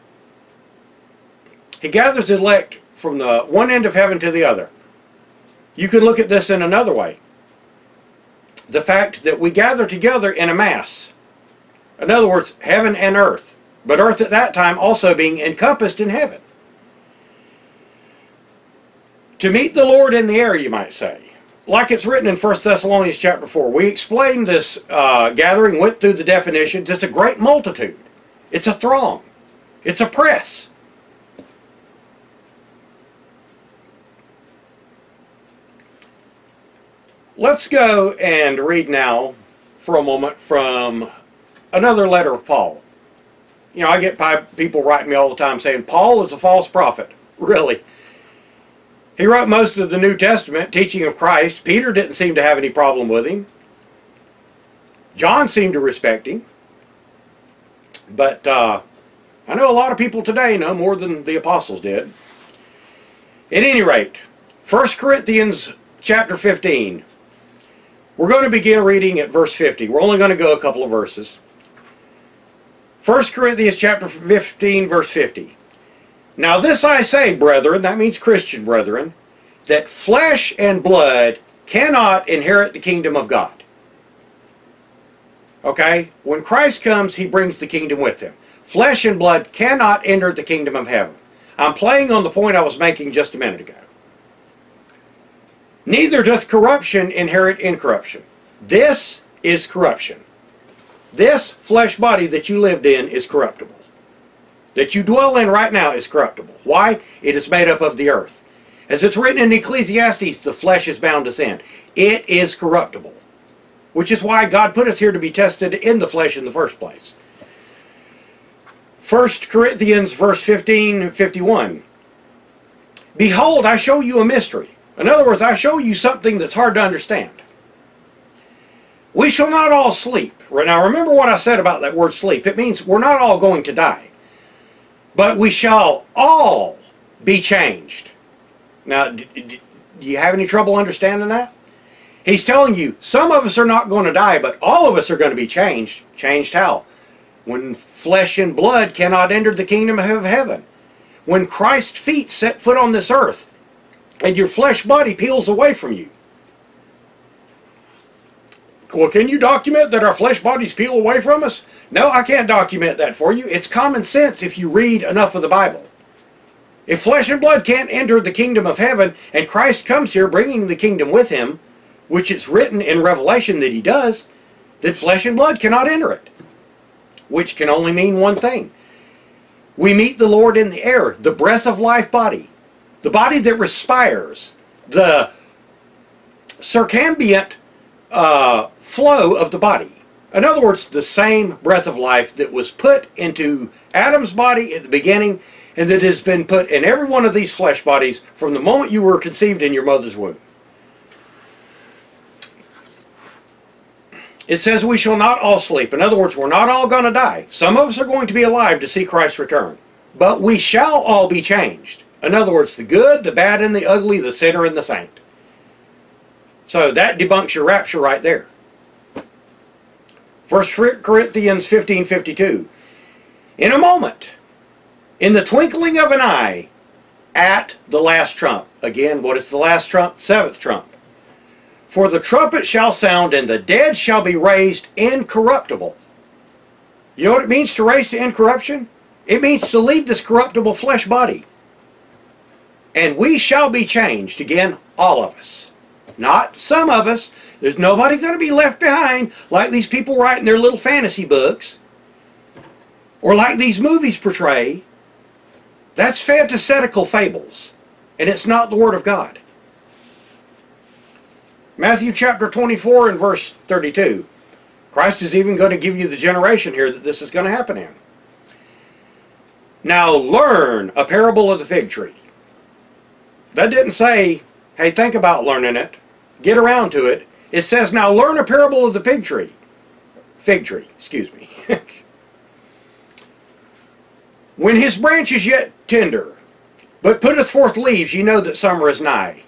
He gathers the elect from the one end of heaven to the other. You could look at this in another way. The fact that we gather together in a mass. In other words, heaven and earth. But earth at that time also being encompassed in heaven. To meet the Lord in the air, you might say. Like it's written in 1 Thessalonians chapter 4. We explained this gathering, went through the definitions. It's a great multitude. It's a throng. It's a press. Let's go and read now for a moment from another letter of Paul. You know, I get people writing me all the time saying, Paul is a false prophet. Really? He wrote most of the New Testament, teaching of Christ. Peter didn't seem to have any problem with him. John seemed to respect him. But I know a lot of people today know more than the apostles did. At any rate, 1 Corinthians chapter 15. We're going to begin reading at verse 50. We're only going to go a couple of verses. 1 Corinthians chapter 15, verse 50. Now this I say, brethren, that means Christian brethren, that flesh and blood cannot inherit the kingdom of God. Okay? When Christ comes, He brings the kingdom with Him. Flesh and blood cannot enter the kingdom of heaven. I'm playing on the point I was making just a minute ago. Neither doth corruption inherit incorruption. This is corruption. This flesh body that you lived in is corruptible. That you dwell in right now is corruptible. Why? It is made up of the earth. As it's written in Ecclesiastes, the flesh is bound to sin. It is corruptible. Which is why God put us here to be tested in the flesh in the first place. 1 Corinthians verse 15, 51. Behold, I show you a mystery. In other words, I show you something that's hard to understand. We shall not all sleep. Now remember what I said about that word sleep. It means we're not all going to die. But we shall all be changed. Now, do you have any trouble understanding that? He's telling you, some of us are not going to die, but all of us are going to be changed. Changed how? When flesh and blood cannot enter the kingdom of heaven. When Christ's feet set foot on this earth, and your flesh body peels away from you. Well, can you document that our flesh bodies peel away from us? No, I can't document that for you. It's common sense if you read enough of the Bible. If flesh and blood can't enter the kingdom of heaven, and Christ comes here bringing the kingdom with Him, which it's written in Revelation that He does, then flesh and blood cannot enter it. Which can only mean one thing. We meet the Lord in the air, the breath of life body. The body that respires, the circambient flow of the body. In other words, the same breath of life that was put into Adam's body at the beginning, and that has been put in every one of these flesh bodies from the moment you were conceived in your mother's womb. It says we shall not all sleep. In other words, we're not all going to die. Some of us are going to be alive to see Christ's return. But we shall all be changed. In other words, the good, the bad, and the ugly, the sinner, and the saint. So that debunks your rapture right there. 1 Corinthians 15:52. In a moment, in the twinkling of an eye, at the last trump. Again, what is the last trump? Seventh trump. For the trumpet shall sound, and the dead shall be raised incorruptible. You know what it means to raise to incorruption? It means to leave this corruptible flesh body. And we shall be changed. Again, all of us. Not some of us. There's nobody going to be left behind like these people writing their little fantasy books. Or like these movies portray. That's fantasical fables. And it's not the Word of God. Matthew chapter 24 and verse 32. Christ is even going to give you the generation here that this is going to happen in. Now learn a parable of the fig tree. That didn't say, hey, think about learning it. Get around to it. It says, now learn a parable of the fig tree. Fig tree, excuse me. When his branch is yet tender, but putteth forth leaves, ye know that summer is nigh.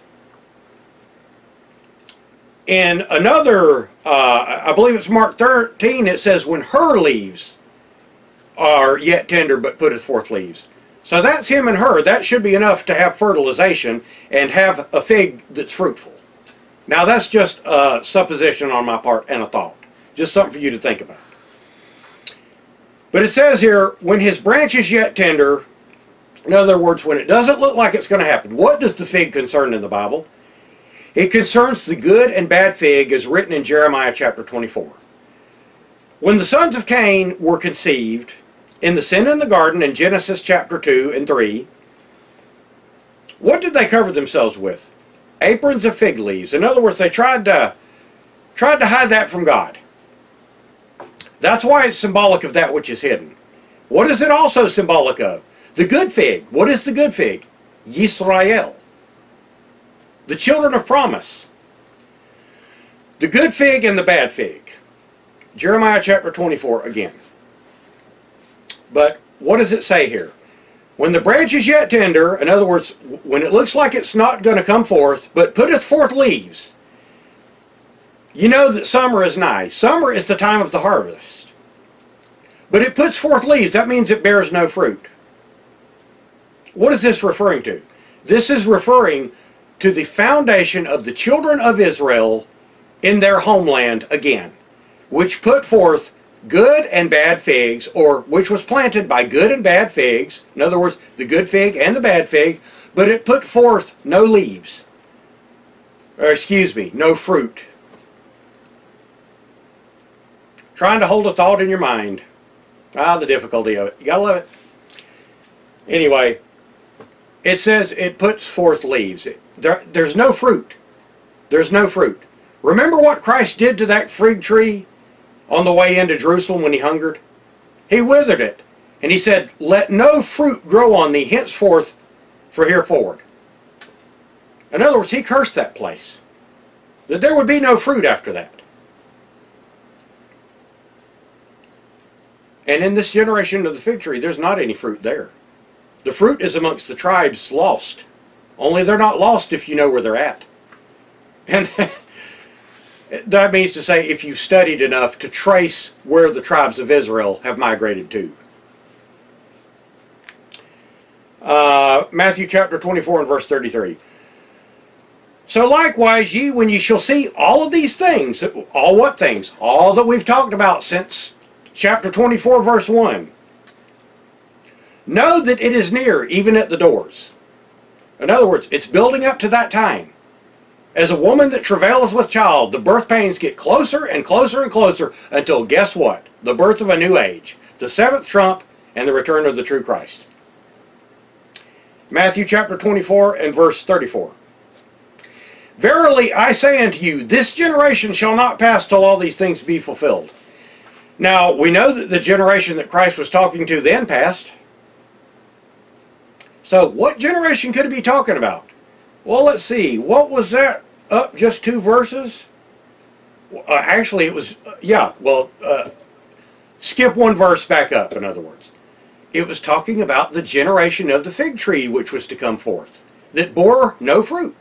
In another, I believe it's Mark 13, it says, when her leaves are yet tender, but putteth forth leaves. So that's him and her. That should be enough to have fertilization and have a fig that's fruitful. Now that's just a supposition on my part and a thought. Just something for you to think about. But it says here, when his branch is yet tender, in other words, when it doesn't look like it's going to happen. What does the fig concern in the Bible? It concerns the good and bad fig as written in Jeremiah chapter 24. When the sons of Cain were conceived, in the sin in the garden in Genesis chapter 2 and 3, what did they cover themselves with? Aprons of fig leaves. In other words, they tried to hide that from God. That's why it's symbolic of that which is hidden. What is it also symbolic of? The good fig. What is the good fig? Yisrael. The children of promise. The good fig and the bad fig. Jeremiah chapter 24 again. But what does it say here? When the branch is yet tender, in other words, when it looks like it's not going to come forth, but putteth forth leaves, you know that summer is nigh. Summer is the time of the harvest. But it puts forth leaves. That means it bears no fruit. What is this referring to? This is referring to the foundation of the children of Israel in their homeland again, which put forth good and bad figs, or which was planted by good and bad figs. In other words, the good fig and the bad fig, but it put forth no leaves. Or excuse me, no fruit. Trying to hold a thought in your mind. The difficulty of it. You gotta love it. Anyway, it says it puts forth leaves. There's no fruit. There's no fruit. Remember what Christ did to that fig tree on the way into Jerusalem when he hungered? He withered it. And he said, let no fruit grow on thee henceforth for hereforward. In other words, he cursed that place. That there would be no fruit after that. And in this generation of the fig tree, there's not any fruit there. The fruit is amongst the tribes lost. Only they're not lost if you know where they're at. And that means to say, if you've studied enough to trace where the tribes of Israel have migrated to. Matthew chapter 24 and verse 33. So likewise, ye, when ye shall see all of these things, all what things? All that we've talked about since chapter 24 verse 1. Know that it is near, even at the doors. In other words, it's building up to that time. As a woman that travaileth with child, the birth pains get closer and closer and closer until, guess what? The birth of a new age. The seventh trump and the return of the true Christ. Matthew chapter 24 and verse 34. Verily I say unto you, this generation shall not pass till all these things be fulfilled. Now, we know that the generation that Christ was talking to then passed. So, what generation could he be talking about? Well, let's see. What was that? Up just 2 verses? Actually, it was, skip 1 verse back up, in other words. It was talking about the generation of the fig tree which was to come forth, that bore no fruit.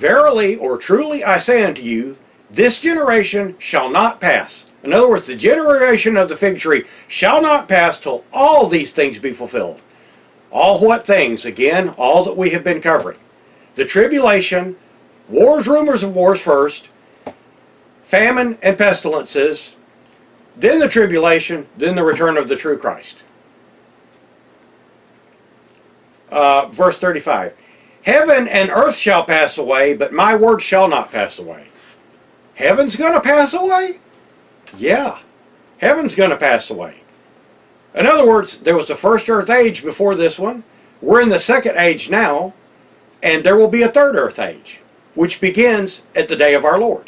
Verily or truly I say unto you, this generation shall not pass. In other words, the generation of the fig tree shall not pass till all these things be fulfilled. All what things? Again, all that we have been covering. The tribulation, wars, rumors of wars first, famine and pestilences, then the tribulation, then the return of the true Christ. Verse 35. Heaven and earth shall pass away, but my word shall not pass away. Heaven's going to pass away? Yeah, heaven's going to pass away. In other words, there was the first earth age before this one. We're in the second age now, and there will be a third earth age, which begins at the day of our Lord.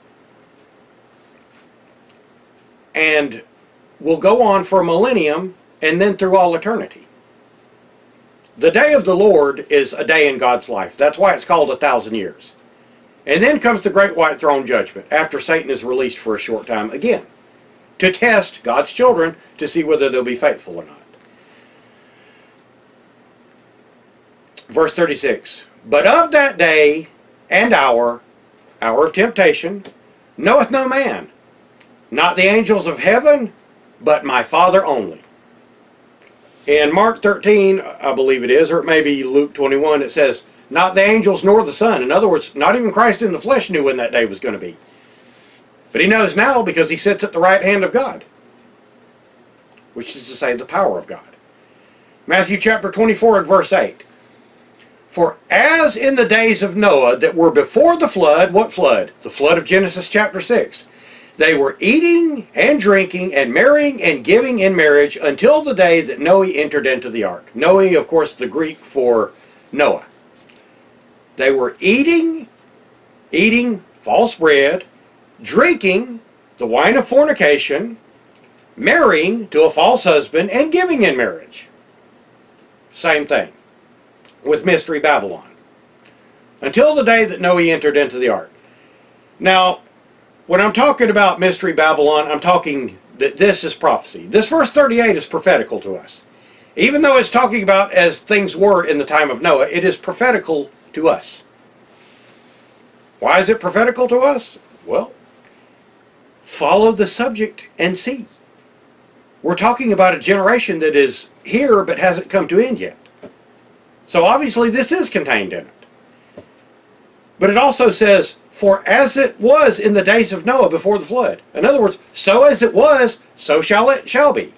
And will go on for a millennium, and then through all eternity. The day of the Lord is a day in God's life. That's why it's called 1,000 years. And then comes the great white throne judgment, after Satan is released for a short time again, to test God's children to see whether they'll be faithful or not. Verse 36. But of that day and hour of temptation, knoweth no man, not the angels of heaven, but my Father only. In Mark 13, I believe it is, or it may be Luke 21, it says, not the angels nor the Son. In other words, not even Christ in the flesh knew when that day was going to be. But he knows now because he sits at the right hand of God, which is to say the power of God. Matthew chapter 24 and verse 8. For as in the days of Noah that were before the flood, what flood? The flood of Genesis chapter 6. They were eating and drinking and marrying and giving in marriage until the day that Noah entered into the ark. Noah, of course, the Greek for Noah. They were eating false bread, drinking the wine of fornication, marrying to a false husband, and giving in marriage. Same thing with Mystery Babylon. Until the day that Noah entered into the ark. Now, when I'm talking about Mystery Babylon, I'm talking that this is prophecy. This verse 38 is prophetical to us. Even though it's talking about as things were in the time of Noah, it is prophetical to us. Why is it prophetical to us? Well, follow the subject and see. We're talking about a generation that is here but hasn't come to end yet. So obviously this is contained in it. But it also says, for as it was in the days of Noah before the flood. In other words, so as it was, so shall be.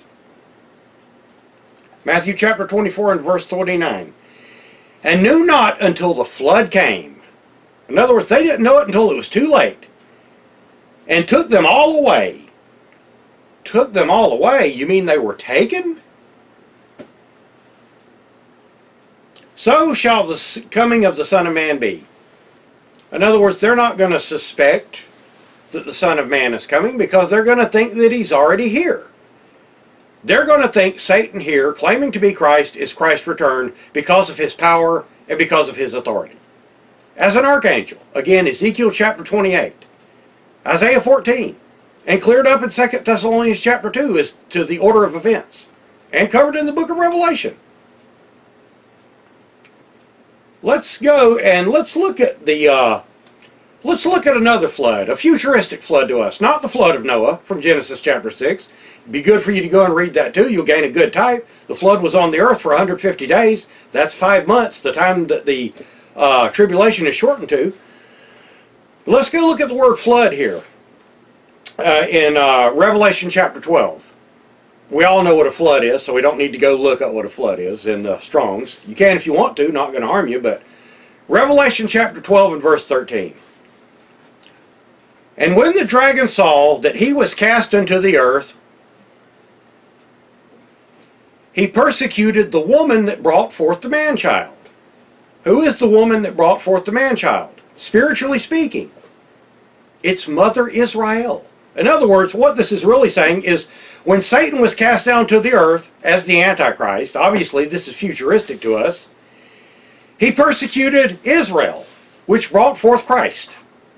Matthew chapter 24 and verse 29. And knew not until the flood came. In other words, they didn't know it until it was too late. And took them all away. Took them all away? You mean they were taken? So shall the coming of the Son of Man be. In other words, they're not going to suspect that the Son of Man is coming because they're going to think that he's already here. They're going to think Satan here, claiming to be Christ, is Christ's return because of his power and because of his authority. As an archangel, again, Ezekiel chapter 28, Isaiah 14, and cleared up in 2 Thessalonians chapter 2 as to the order of events, and covered in the book of Revelation. Let's go and let's look at the let's look at another flood, a futuristic flood to us, not the flood of Noah from Genesis chapter 6. It'd be good for you to go and read that too. You'll gain a good type. The flood was on the earth for 150 days. That's 5 months, the time that the tribulation is shortened to. Let's go look at the word flood here in Revelation chapter 12. We all know what a flood is, so we don't need to go look at what a flood is in the Strong's. You can if you want to, not going to harm you, but Revelation chapter 12 and verse 13. And when the dragon saw that he was cast into the earth, he persecuted the woman that brought forth the man-child. Who is the woman that brought forth the man-child? Spiritually speaking, it's Mother Israel. In other words, what this is really saying is when Satan was cast down to the earth as the Antichrist, obviously this is futuristic to us, he persecuted Israel, which brought forth Christ.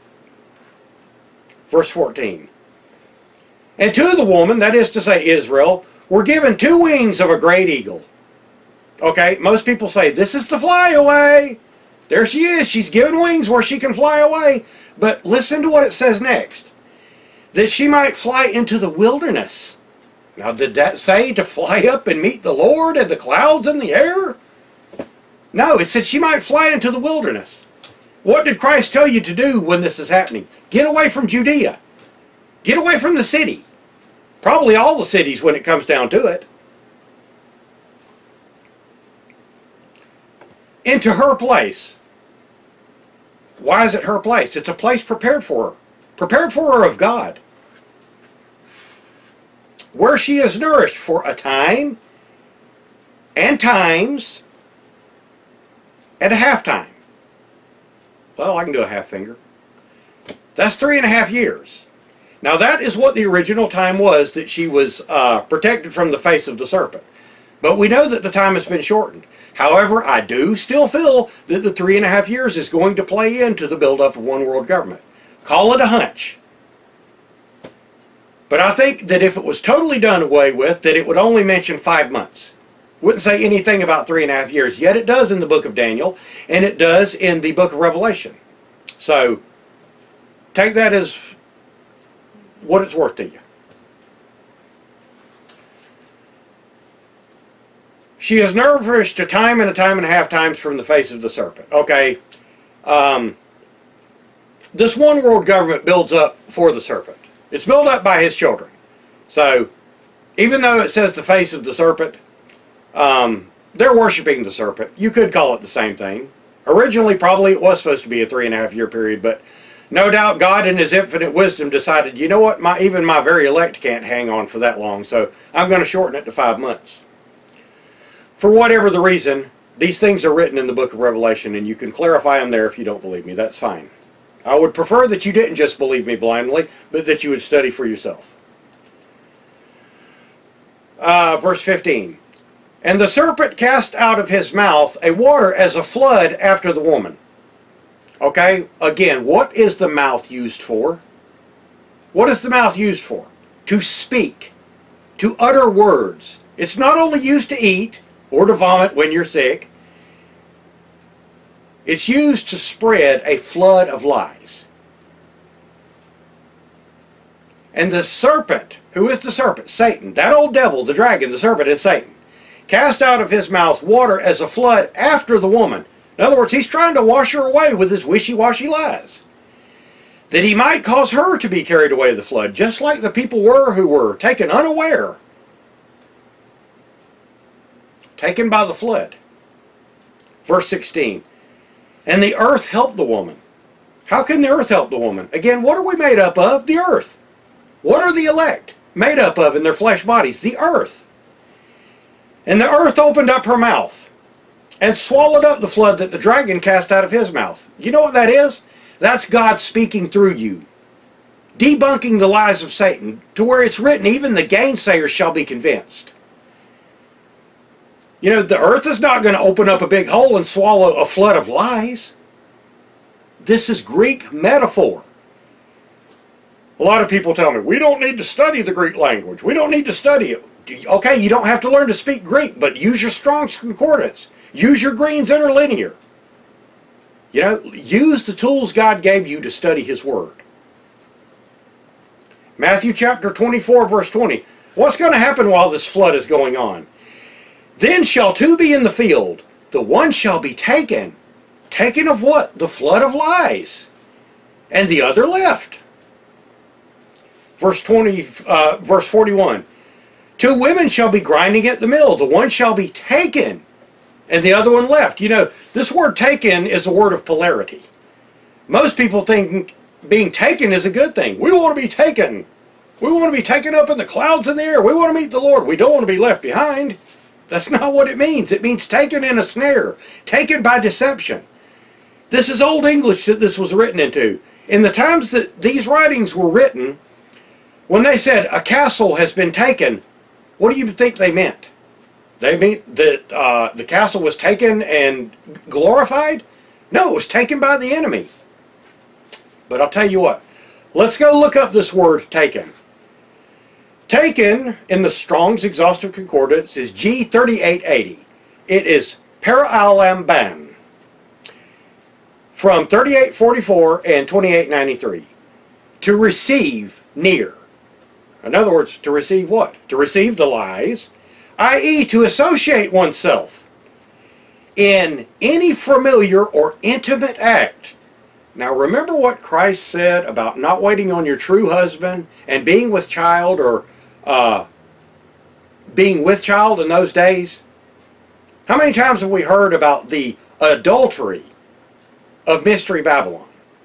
Verse 14. And to the woman, that is to say Israel, were given 2 wings of a great eagle. Okay, most people say, this is the flyaway. There she is. She's given wings where she can fly away. But listen to what it says next. That she might fly into the wilderness. Now, did that say to fly up and meet the Lord and the clouds in the air? No, it said she might fly into the wilderness. What did Christ tell you to do when this is happening? Get away from Judea. Get away from the city. Probably all the cities when it comes down to it. Into her place. Why is it her place? It's a place prepared for her. Prepared for her of God. Where she is nourished for a time, and times, and a half time. Well, I can do a half finger. That's 3.5 years. Now that is what the original time was that she was protected from the face of the serpent. But we know that the time has been shortened. However, I do still feel that the 3.5 years is going to play into the buildup of one world government. Call it a hunch. But I think that if it was totally done away with, that it would only mention 5 months. Wouldn't say anything about 3.5 years. Yet it does in the book of Daniel, and it does in the book of Revelation. So, take that as what it's worth to you. She is nourished a time and a half times from the face of the serpent. Okay. This one world government builds up for the serpent. It's built up by his children. So, even though it says the face of the serpent, they're worshiping the serpent. You could call it the same thing. Originally, probably it was supposed to be a 3.5 year period, but no doubt God in his infinite wisdom decided, you know what, even my very elect can't hang on for that long, so I'm going to shorten it to 5 months. For whatever the reason, these things are written in the book of Revelation, and you can clarify them there if you don't believe me. That's fine. I would prefer that you didn't just believe me blindly, but that you would study for yourself. Verse 15. And the serpent cast out of his mouth a water as a flood after the woman. Okay, again, what is the mouth used for? What is the mouth used for? To speak. To utter words. It's not only used to eat or to vomit when you're sick. It's used to spread a flood of lies. And the serpent, who is the serpent? Satan, that old devil, the dragon, the serpent, and Satan, cast out of his mouth water as a flood after the woman. In other words, he's trying to wash her away with his wishy-washy lies. That he might cause her to be carried away the flood, just like the people were who were taken unaware. Taken by the flood. Verse 16. And the earth helped the woman. How can the earth help the woman? Again, what are we made up of? The earth. What are the elect made up of in their flesh bodies? The earth. And the earth opened up her mouth and swallowed up the flood that the dragon cast out of his mouth. You know what that is? That's God speaking through you. Debunking the lies of Satan to where it's written, even the gainsayers shall be convinced. You know, the earth is not going to open up a big hole and swallow a flood of lies. This is Greek metaphor. A lot of people tell me, we don't need to study the Greek language. We don't need to study it. Okay, you don't have to learn to speak Greek, but use your Strong's Concordance. Use your Green's Interlinear. You know, use the tools God gave you to study His Word. Matthew chapter 24, verse 20. What's going to happen while this flood is going on? Then shall two be in the field. The one shall be taken. Taken of what? The flood of lies. And the other left. Verse 41. Two women shall be grinding at the mill. The one shall be taken, and the other one left. You know, this word taken is a word of polarity. Most people think being taken is a good thing. We want to be taken. We want to be taken up in the clouds in the air. We want to meet the Lord. We don't want to be left behind. That's not what it means. It means taken in a snare. Taken by deception. This is Old English that this was written into. In the times that these writings were written, when they said a castle has been taken, what do you think they meant? They meant that the castle was taken and glorified? No, it was taken by the enemy. But I'll tell you what. Let's go look up this word taken. Taken in the Strong's Exhaustive Concordance is G3880. It is paraalamban. from 38:44 and 28:93. To receive near. In other words, to receive what? To receive the lies, i.e. to associate oneself in any familiar or intimate act. Now remember what Christ said about not waiting on your true husband and being with child, or being with child in those days? How many times have we heard about the adultery of Mystery Babylon?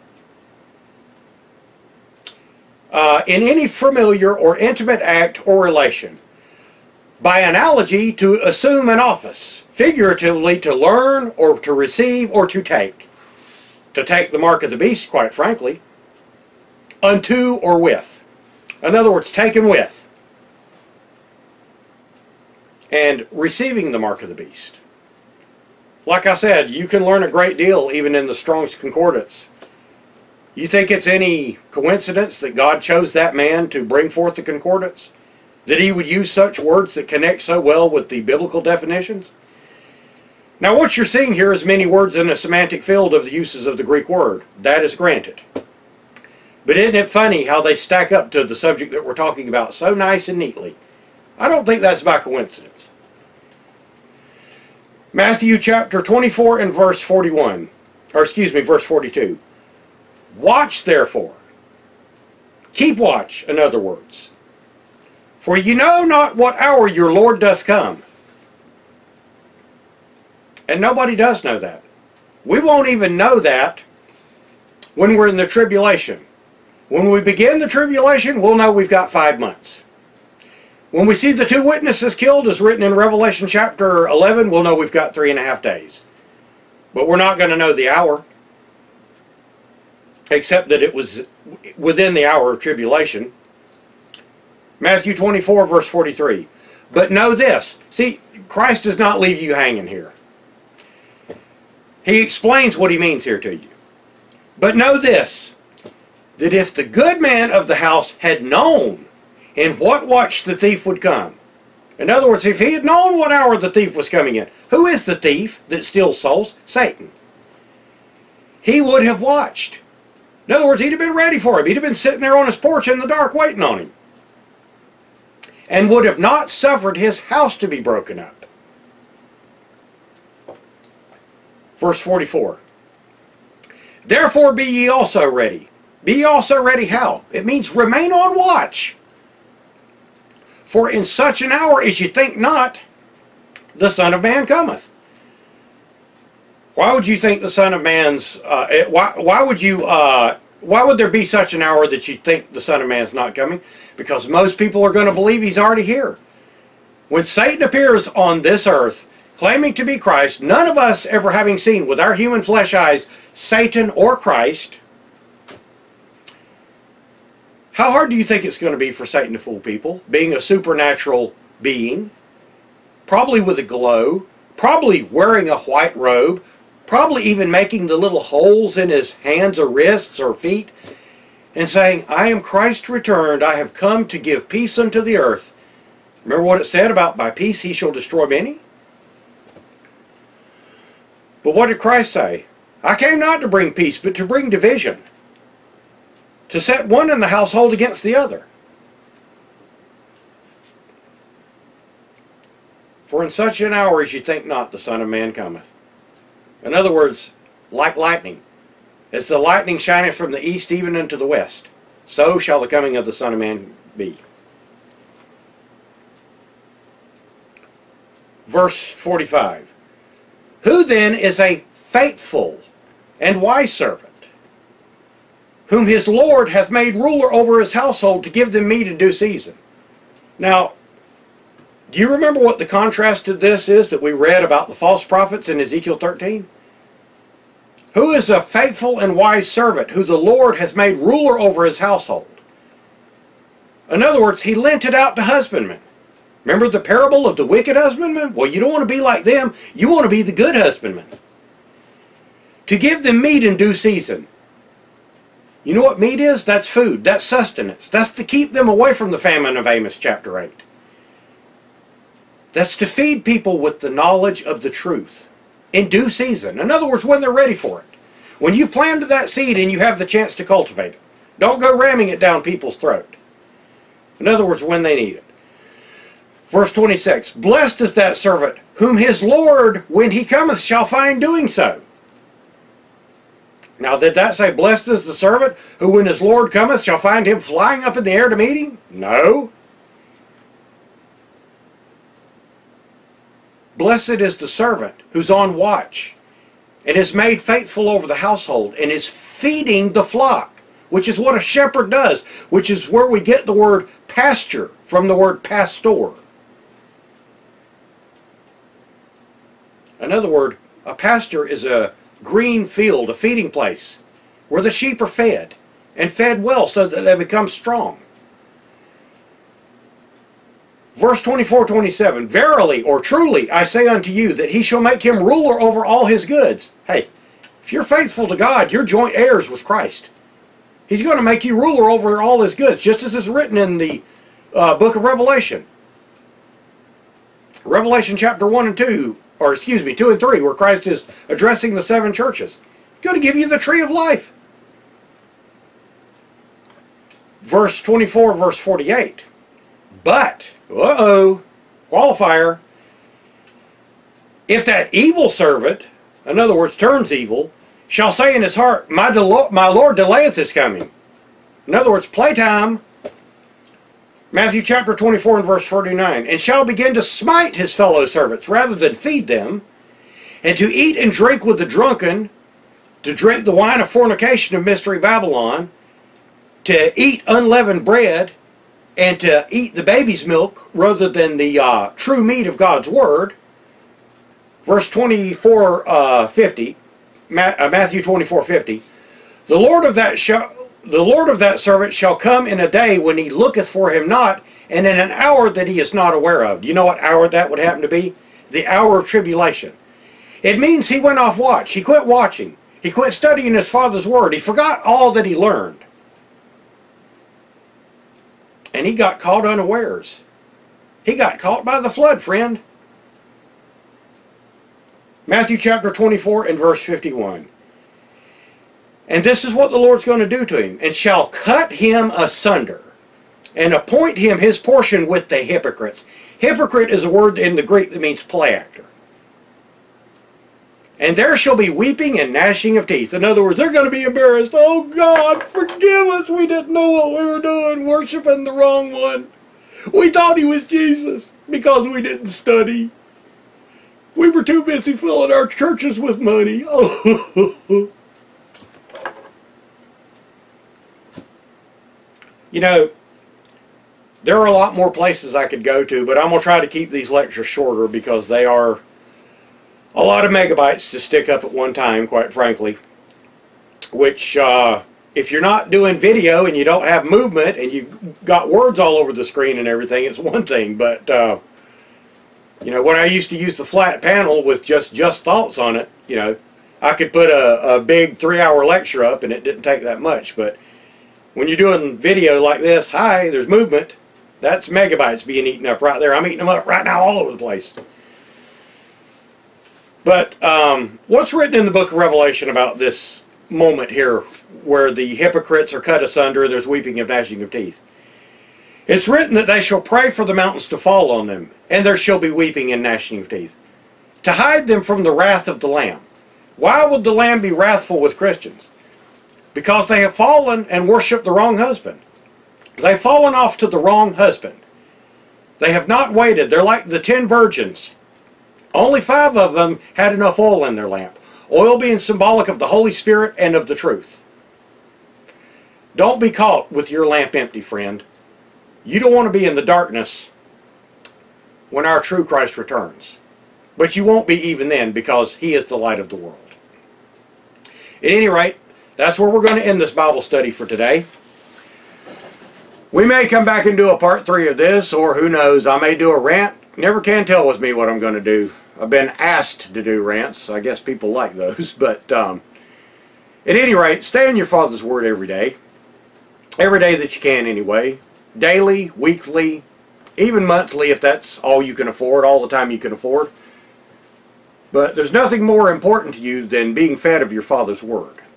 In any familiar or intimate act or relation. By analogy, to assume an office. Figuratively, to learn or to receive or to take. To take the mark of the beast, quite frankly. Unto or with. In other words, taken with. And receiving the mark of the beast. Like I said, you can learn a great deal even in the Strong's Concordance. You think it's any coincidence that God chose that man to bring forth the concordance? That he would use such words that connect so well with the biblical definitions? Now what you're seeing here is many words in a semantic field of the uses of the Greek word. That is granted. But isn't it funny how they stack up to the subject that we're talking about so nice and neatly? I don't think that's by coincidence. Matthew chapter 24 and verse 41. Or excuse me, verse 42. Watch therefore. Keep watch, in other words. For you know not what hour your Lord doth come. And nobody does know that. We won't even know that when we're in the tribulation. When we begin the tribulation, we'll know we've got 5 months. When we see the 2 witnesses killed, as written in Revelation chapter 11, we'll know we've got 3.5 days. But we're not going to know the hour. Except that it was within the hour of tribulation. Matthew 24 verse 43. But know this. See, Christ does not leave you hanging here. He explains what he means here to you. But know this, that if the good man of the house had known in what watch the thief would come. In other words, if he had known what hour the thief was coming in. Who is the thief that steals souls? Satan. He would have watched. In other words, he'd have been ready for him. He'd have been sitting there on his porch in the dark waiting on him. And would have not suffered his house to be broken up. Verse 44. Therefore be ye also ready. Be ye also ready how? It means remain on watch. For in such an hour as you think not, the Son of Man cometh. Why would you think the Son of Man's, why would there be such an hour that you think the Son of Man's not coming? Because most people are going to believe he's already here. When Satan appears on this earth, claiming to be Christ, none of us ever having seen with our human flesh eyes Satan or Christ, how hard do you think it's going to be for Satan to fool people? Being a supernatural being, probably with a glow, probably wearing a white robe, probably even making the little holes in his hands or wrists or feet, and saying, I am Christ returned, I have come to give peace unto the earth. Remember what it said about by peace he shall destroy many? But what did Christ say? I came not to bring peace, but to bring division. To set one in the household against the other. For in such an hour as you think not, the Son of Man cometh. In other words, like lightning. As the lightning shineth from the east even unto the west, so shall the coming of the Son of Man be. Verse 45. Who then is a faithful and wise servant, whom his Lord hath made ruler over his household to give them meat in due season? Now, do you remember what the contrast to this is that we read about the false prophets in Ezekiel 13? Who is a faithful and wise servant, who the Lord hath made ruler over his household? In other words, he lent it out to husbandmen. Remember the parable of the wicked husbandman? Well, you don't want to be like them. You want to be the good husbandman. To give them meat in due season. You know what meat is? That's food. That's sustenance. That's to keep them away from the famine of Amos chapter 8. That's to feed people with the knowledge of the truth. In due season. In other words, when they're ready for it. When you've planted that seed and you have the chance to cultivate it, don't go ramming it down people's throat. In other words, when they need it. Verse 26, blessed is that servant whom his Lord, when he cometh, shall find doing so. Now, did that say, blessed is the servant who, when his Lord cometh, shall find him flying up in the air to meet him? No. Blessed is the servant who's on watch and is made faithful over the household and is feeding the flock, which is what a shepherd does, which is where we get the word pasture from the word pastor. Another word, a pasture is a green field, a feeding place, where the sheep are fed, and fed well so that they become strong. Verse 24-27, verily or truly I say unto you that he shall make him ruler over all his goods. Hey, if you're faithful to God, you're joint heirs with Christ. He's going to make you ruler over all his goods, just as is written in the book of Revelation. Revelation chapter 1 and 2, or excuse me, 2 and 3, where Christ is addressing the 7 churches. He's going to give you the tree of life. Verse 24, verse 48. But, qualifier, if that evil servant, in other words, turns evil, shall say in his heart, my Lord delayeth his coming. In other words, playtime. Matthew chapter 24 and verse 49. And shall begin to smite his fellow servants rather than feed them, and to eat and drink with the drunken, to drink the wine of fornication of mystery Babylon, to eat unleavened bread, and to eat the baby's milk rather than the true meat of God's word. Verse 24:50, Matthew 24:50. The Lord of that servant shall come in a day when he looketh for him not, and in an hour that he is not aware of. Do you know what hour that would happen to be? The hour of tribulation. It means he went off watch. He quit watching. He quit studying his Father's word. He forgot all that he learned. And he got caught unawares. He got caught by the flood, friend. Matthew chapter 24 and verse 51. And this is what the Lord's going to do to him. And shall cut him asunder, and appoint him his portion with the hypocrites. Hypocrite is a word in the Greek that means play actor. And there shall be weeping and gnashing of teeth. In other words, they're going to be embarrassed. Oh God, forgive us. We didn't know what we were doing, worshiping the wrong one. We thought he was Jesus because we didn't study. We were too busy filling our churches with money. Oh. You know, there are a lot more places I could go to, but I'm going to try to keep these lectures shorter because they are a lot of megabytes to stick up at one time, quite frankly. Which, if you're not doing video and you don't have movement and you've got words all over the screen and everything, it's one thing. But, you know, when I used to use the flat panel with just thoughts on it, you know, I could put a big 3-hour lecture up and it didn't take that much. But when you're doing video like this, hi, there's movement. That's megabytes being eaten up right there. I'm eating them up right now all over the place. But what's written in the book of Revelation about this moment here where the hypocrites are cut asunder, there's weeping and gnashing of teeth? It's written that they shall pray for the mountains to fall on them, and there shall be weeping and gnashing of teeth, to hide them from the wrath of the Lamb. Why would the Lamb be wrathful with Christians? Because they have fallen and worshiped the wrong husband. They've fallen off to the wrong husband. They have not waited. They're like the 10 virgins. Only 5 of them had enough oil in their lamp. Oil being symbolic of the Holy Spirit and of the truth. Don't be caught with your lamp empty, friend. You don't want to be in the darkness when our true Christ returns. But you won't be even then, because he is the light of the world. At any rate, that's where we're going to end this Bible study for today. We may come back and do a part 3 of this, or who knows, I may do a rant. You never can tell with me what I'm going to do. I've been asked to do rants. I guess people like those. But at any rate, stay in your Father's Word every day. Every day that you can anyway. Daily, weekly, even monthly if that's all you can afford, all the time you can afford. But there's nothing more important to you than being fed of your Father's Word.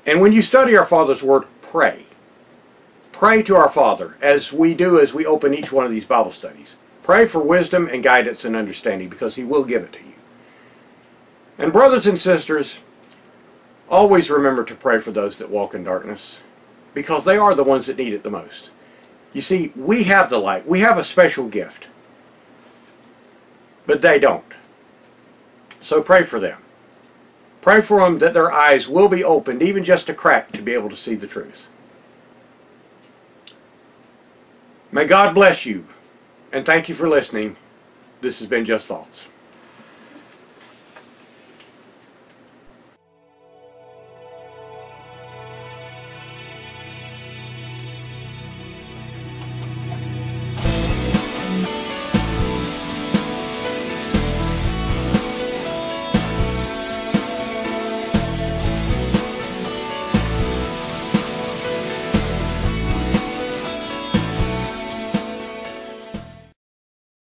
And when you study our Father's Word, pray. Pray to our Father, as we do as we open each one of these Bible studies. Pray for wisdom and guidance and understanding, because He will give it to you. And brothers and sisters, always remember to pray for those that walk in darkness, because they are the ones that need it the most. You see, we have the light. We have a special gift. But they don't. So pray for them. Pray for them that their eyes will be opened, even just a crack, to be able to see the truth. May God bless you, and thank you for listening. This has been Just Thoughts.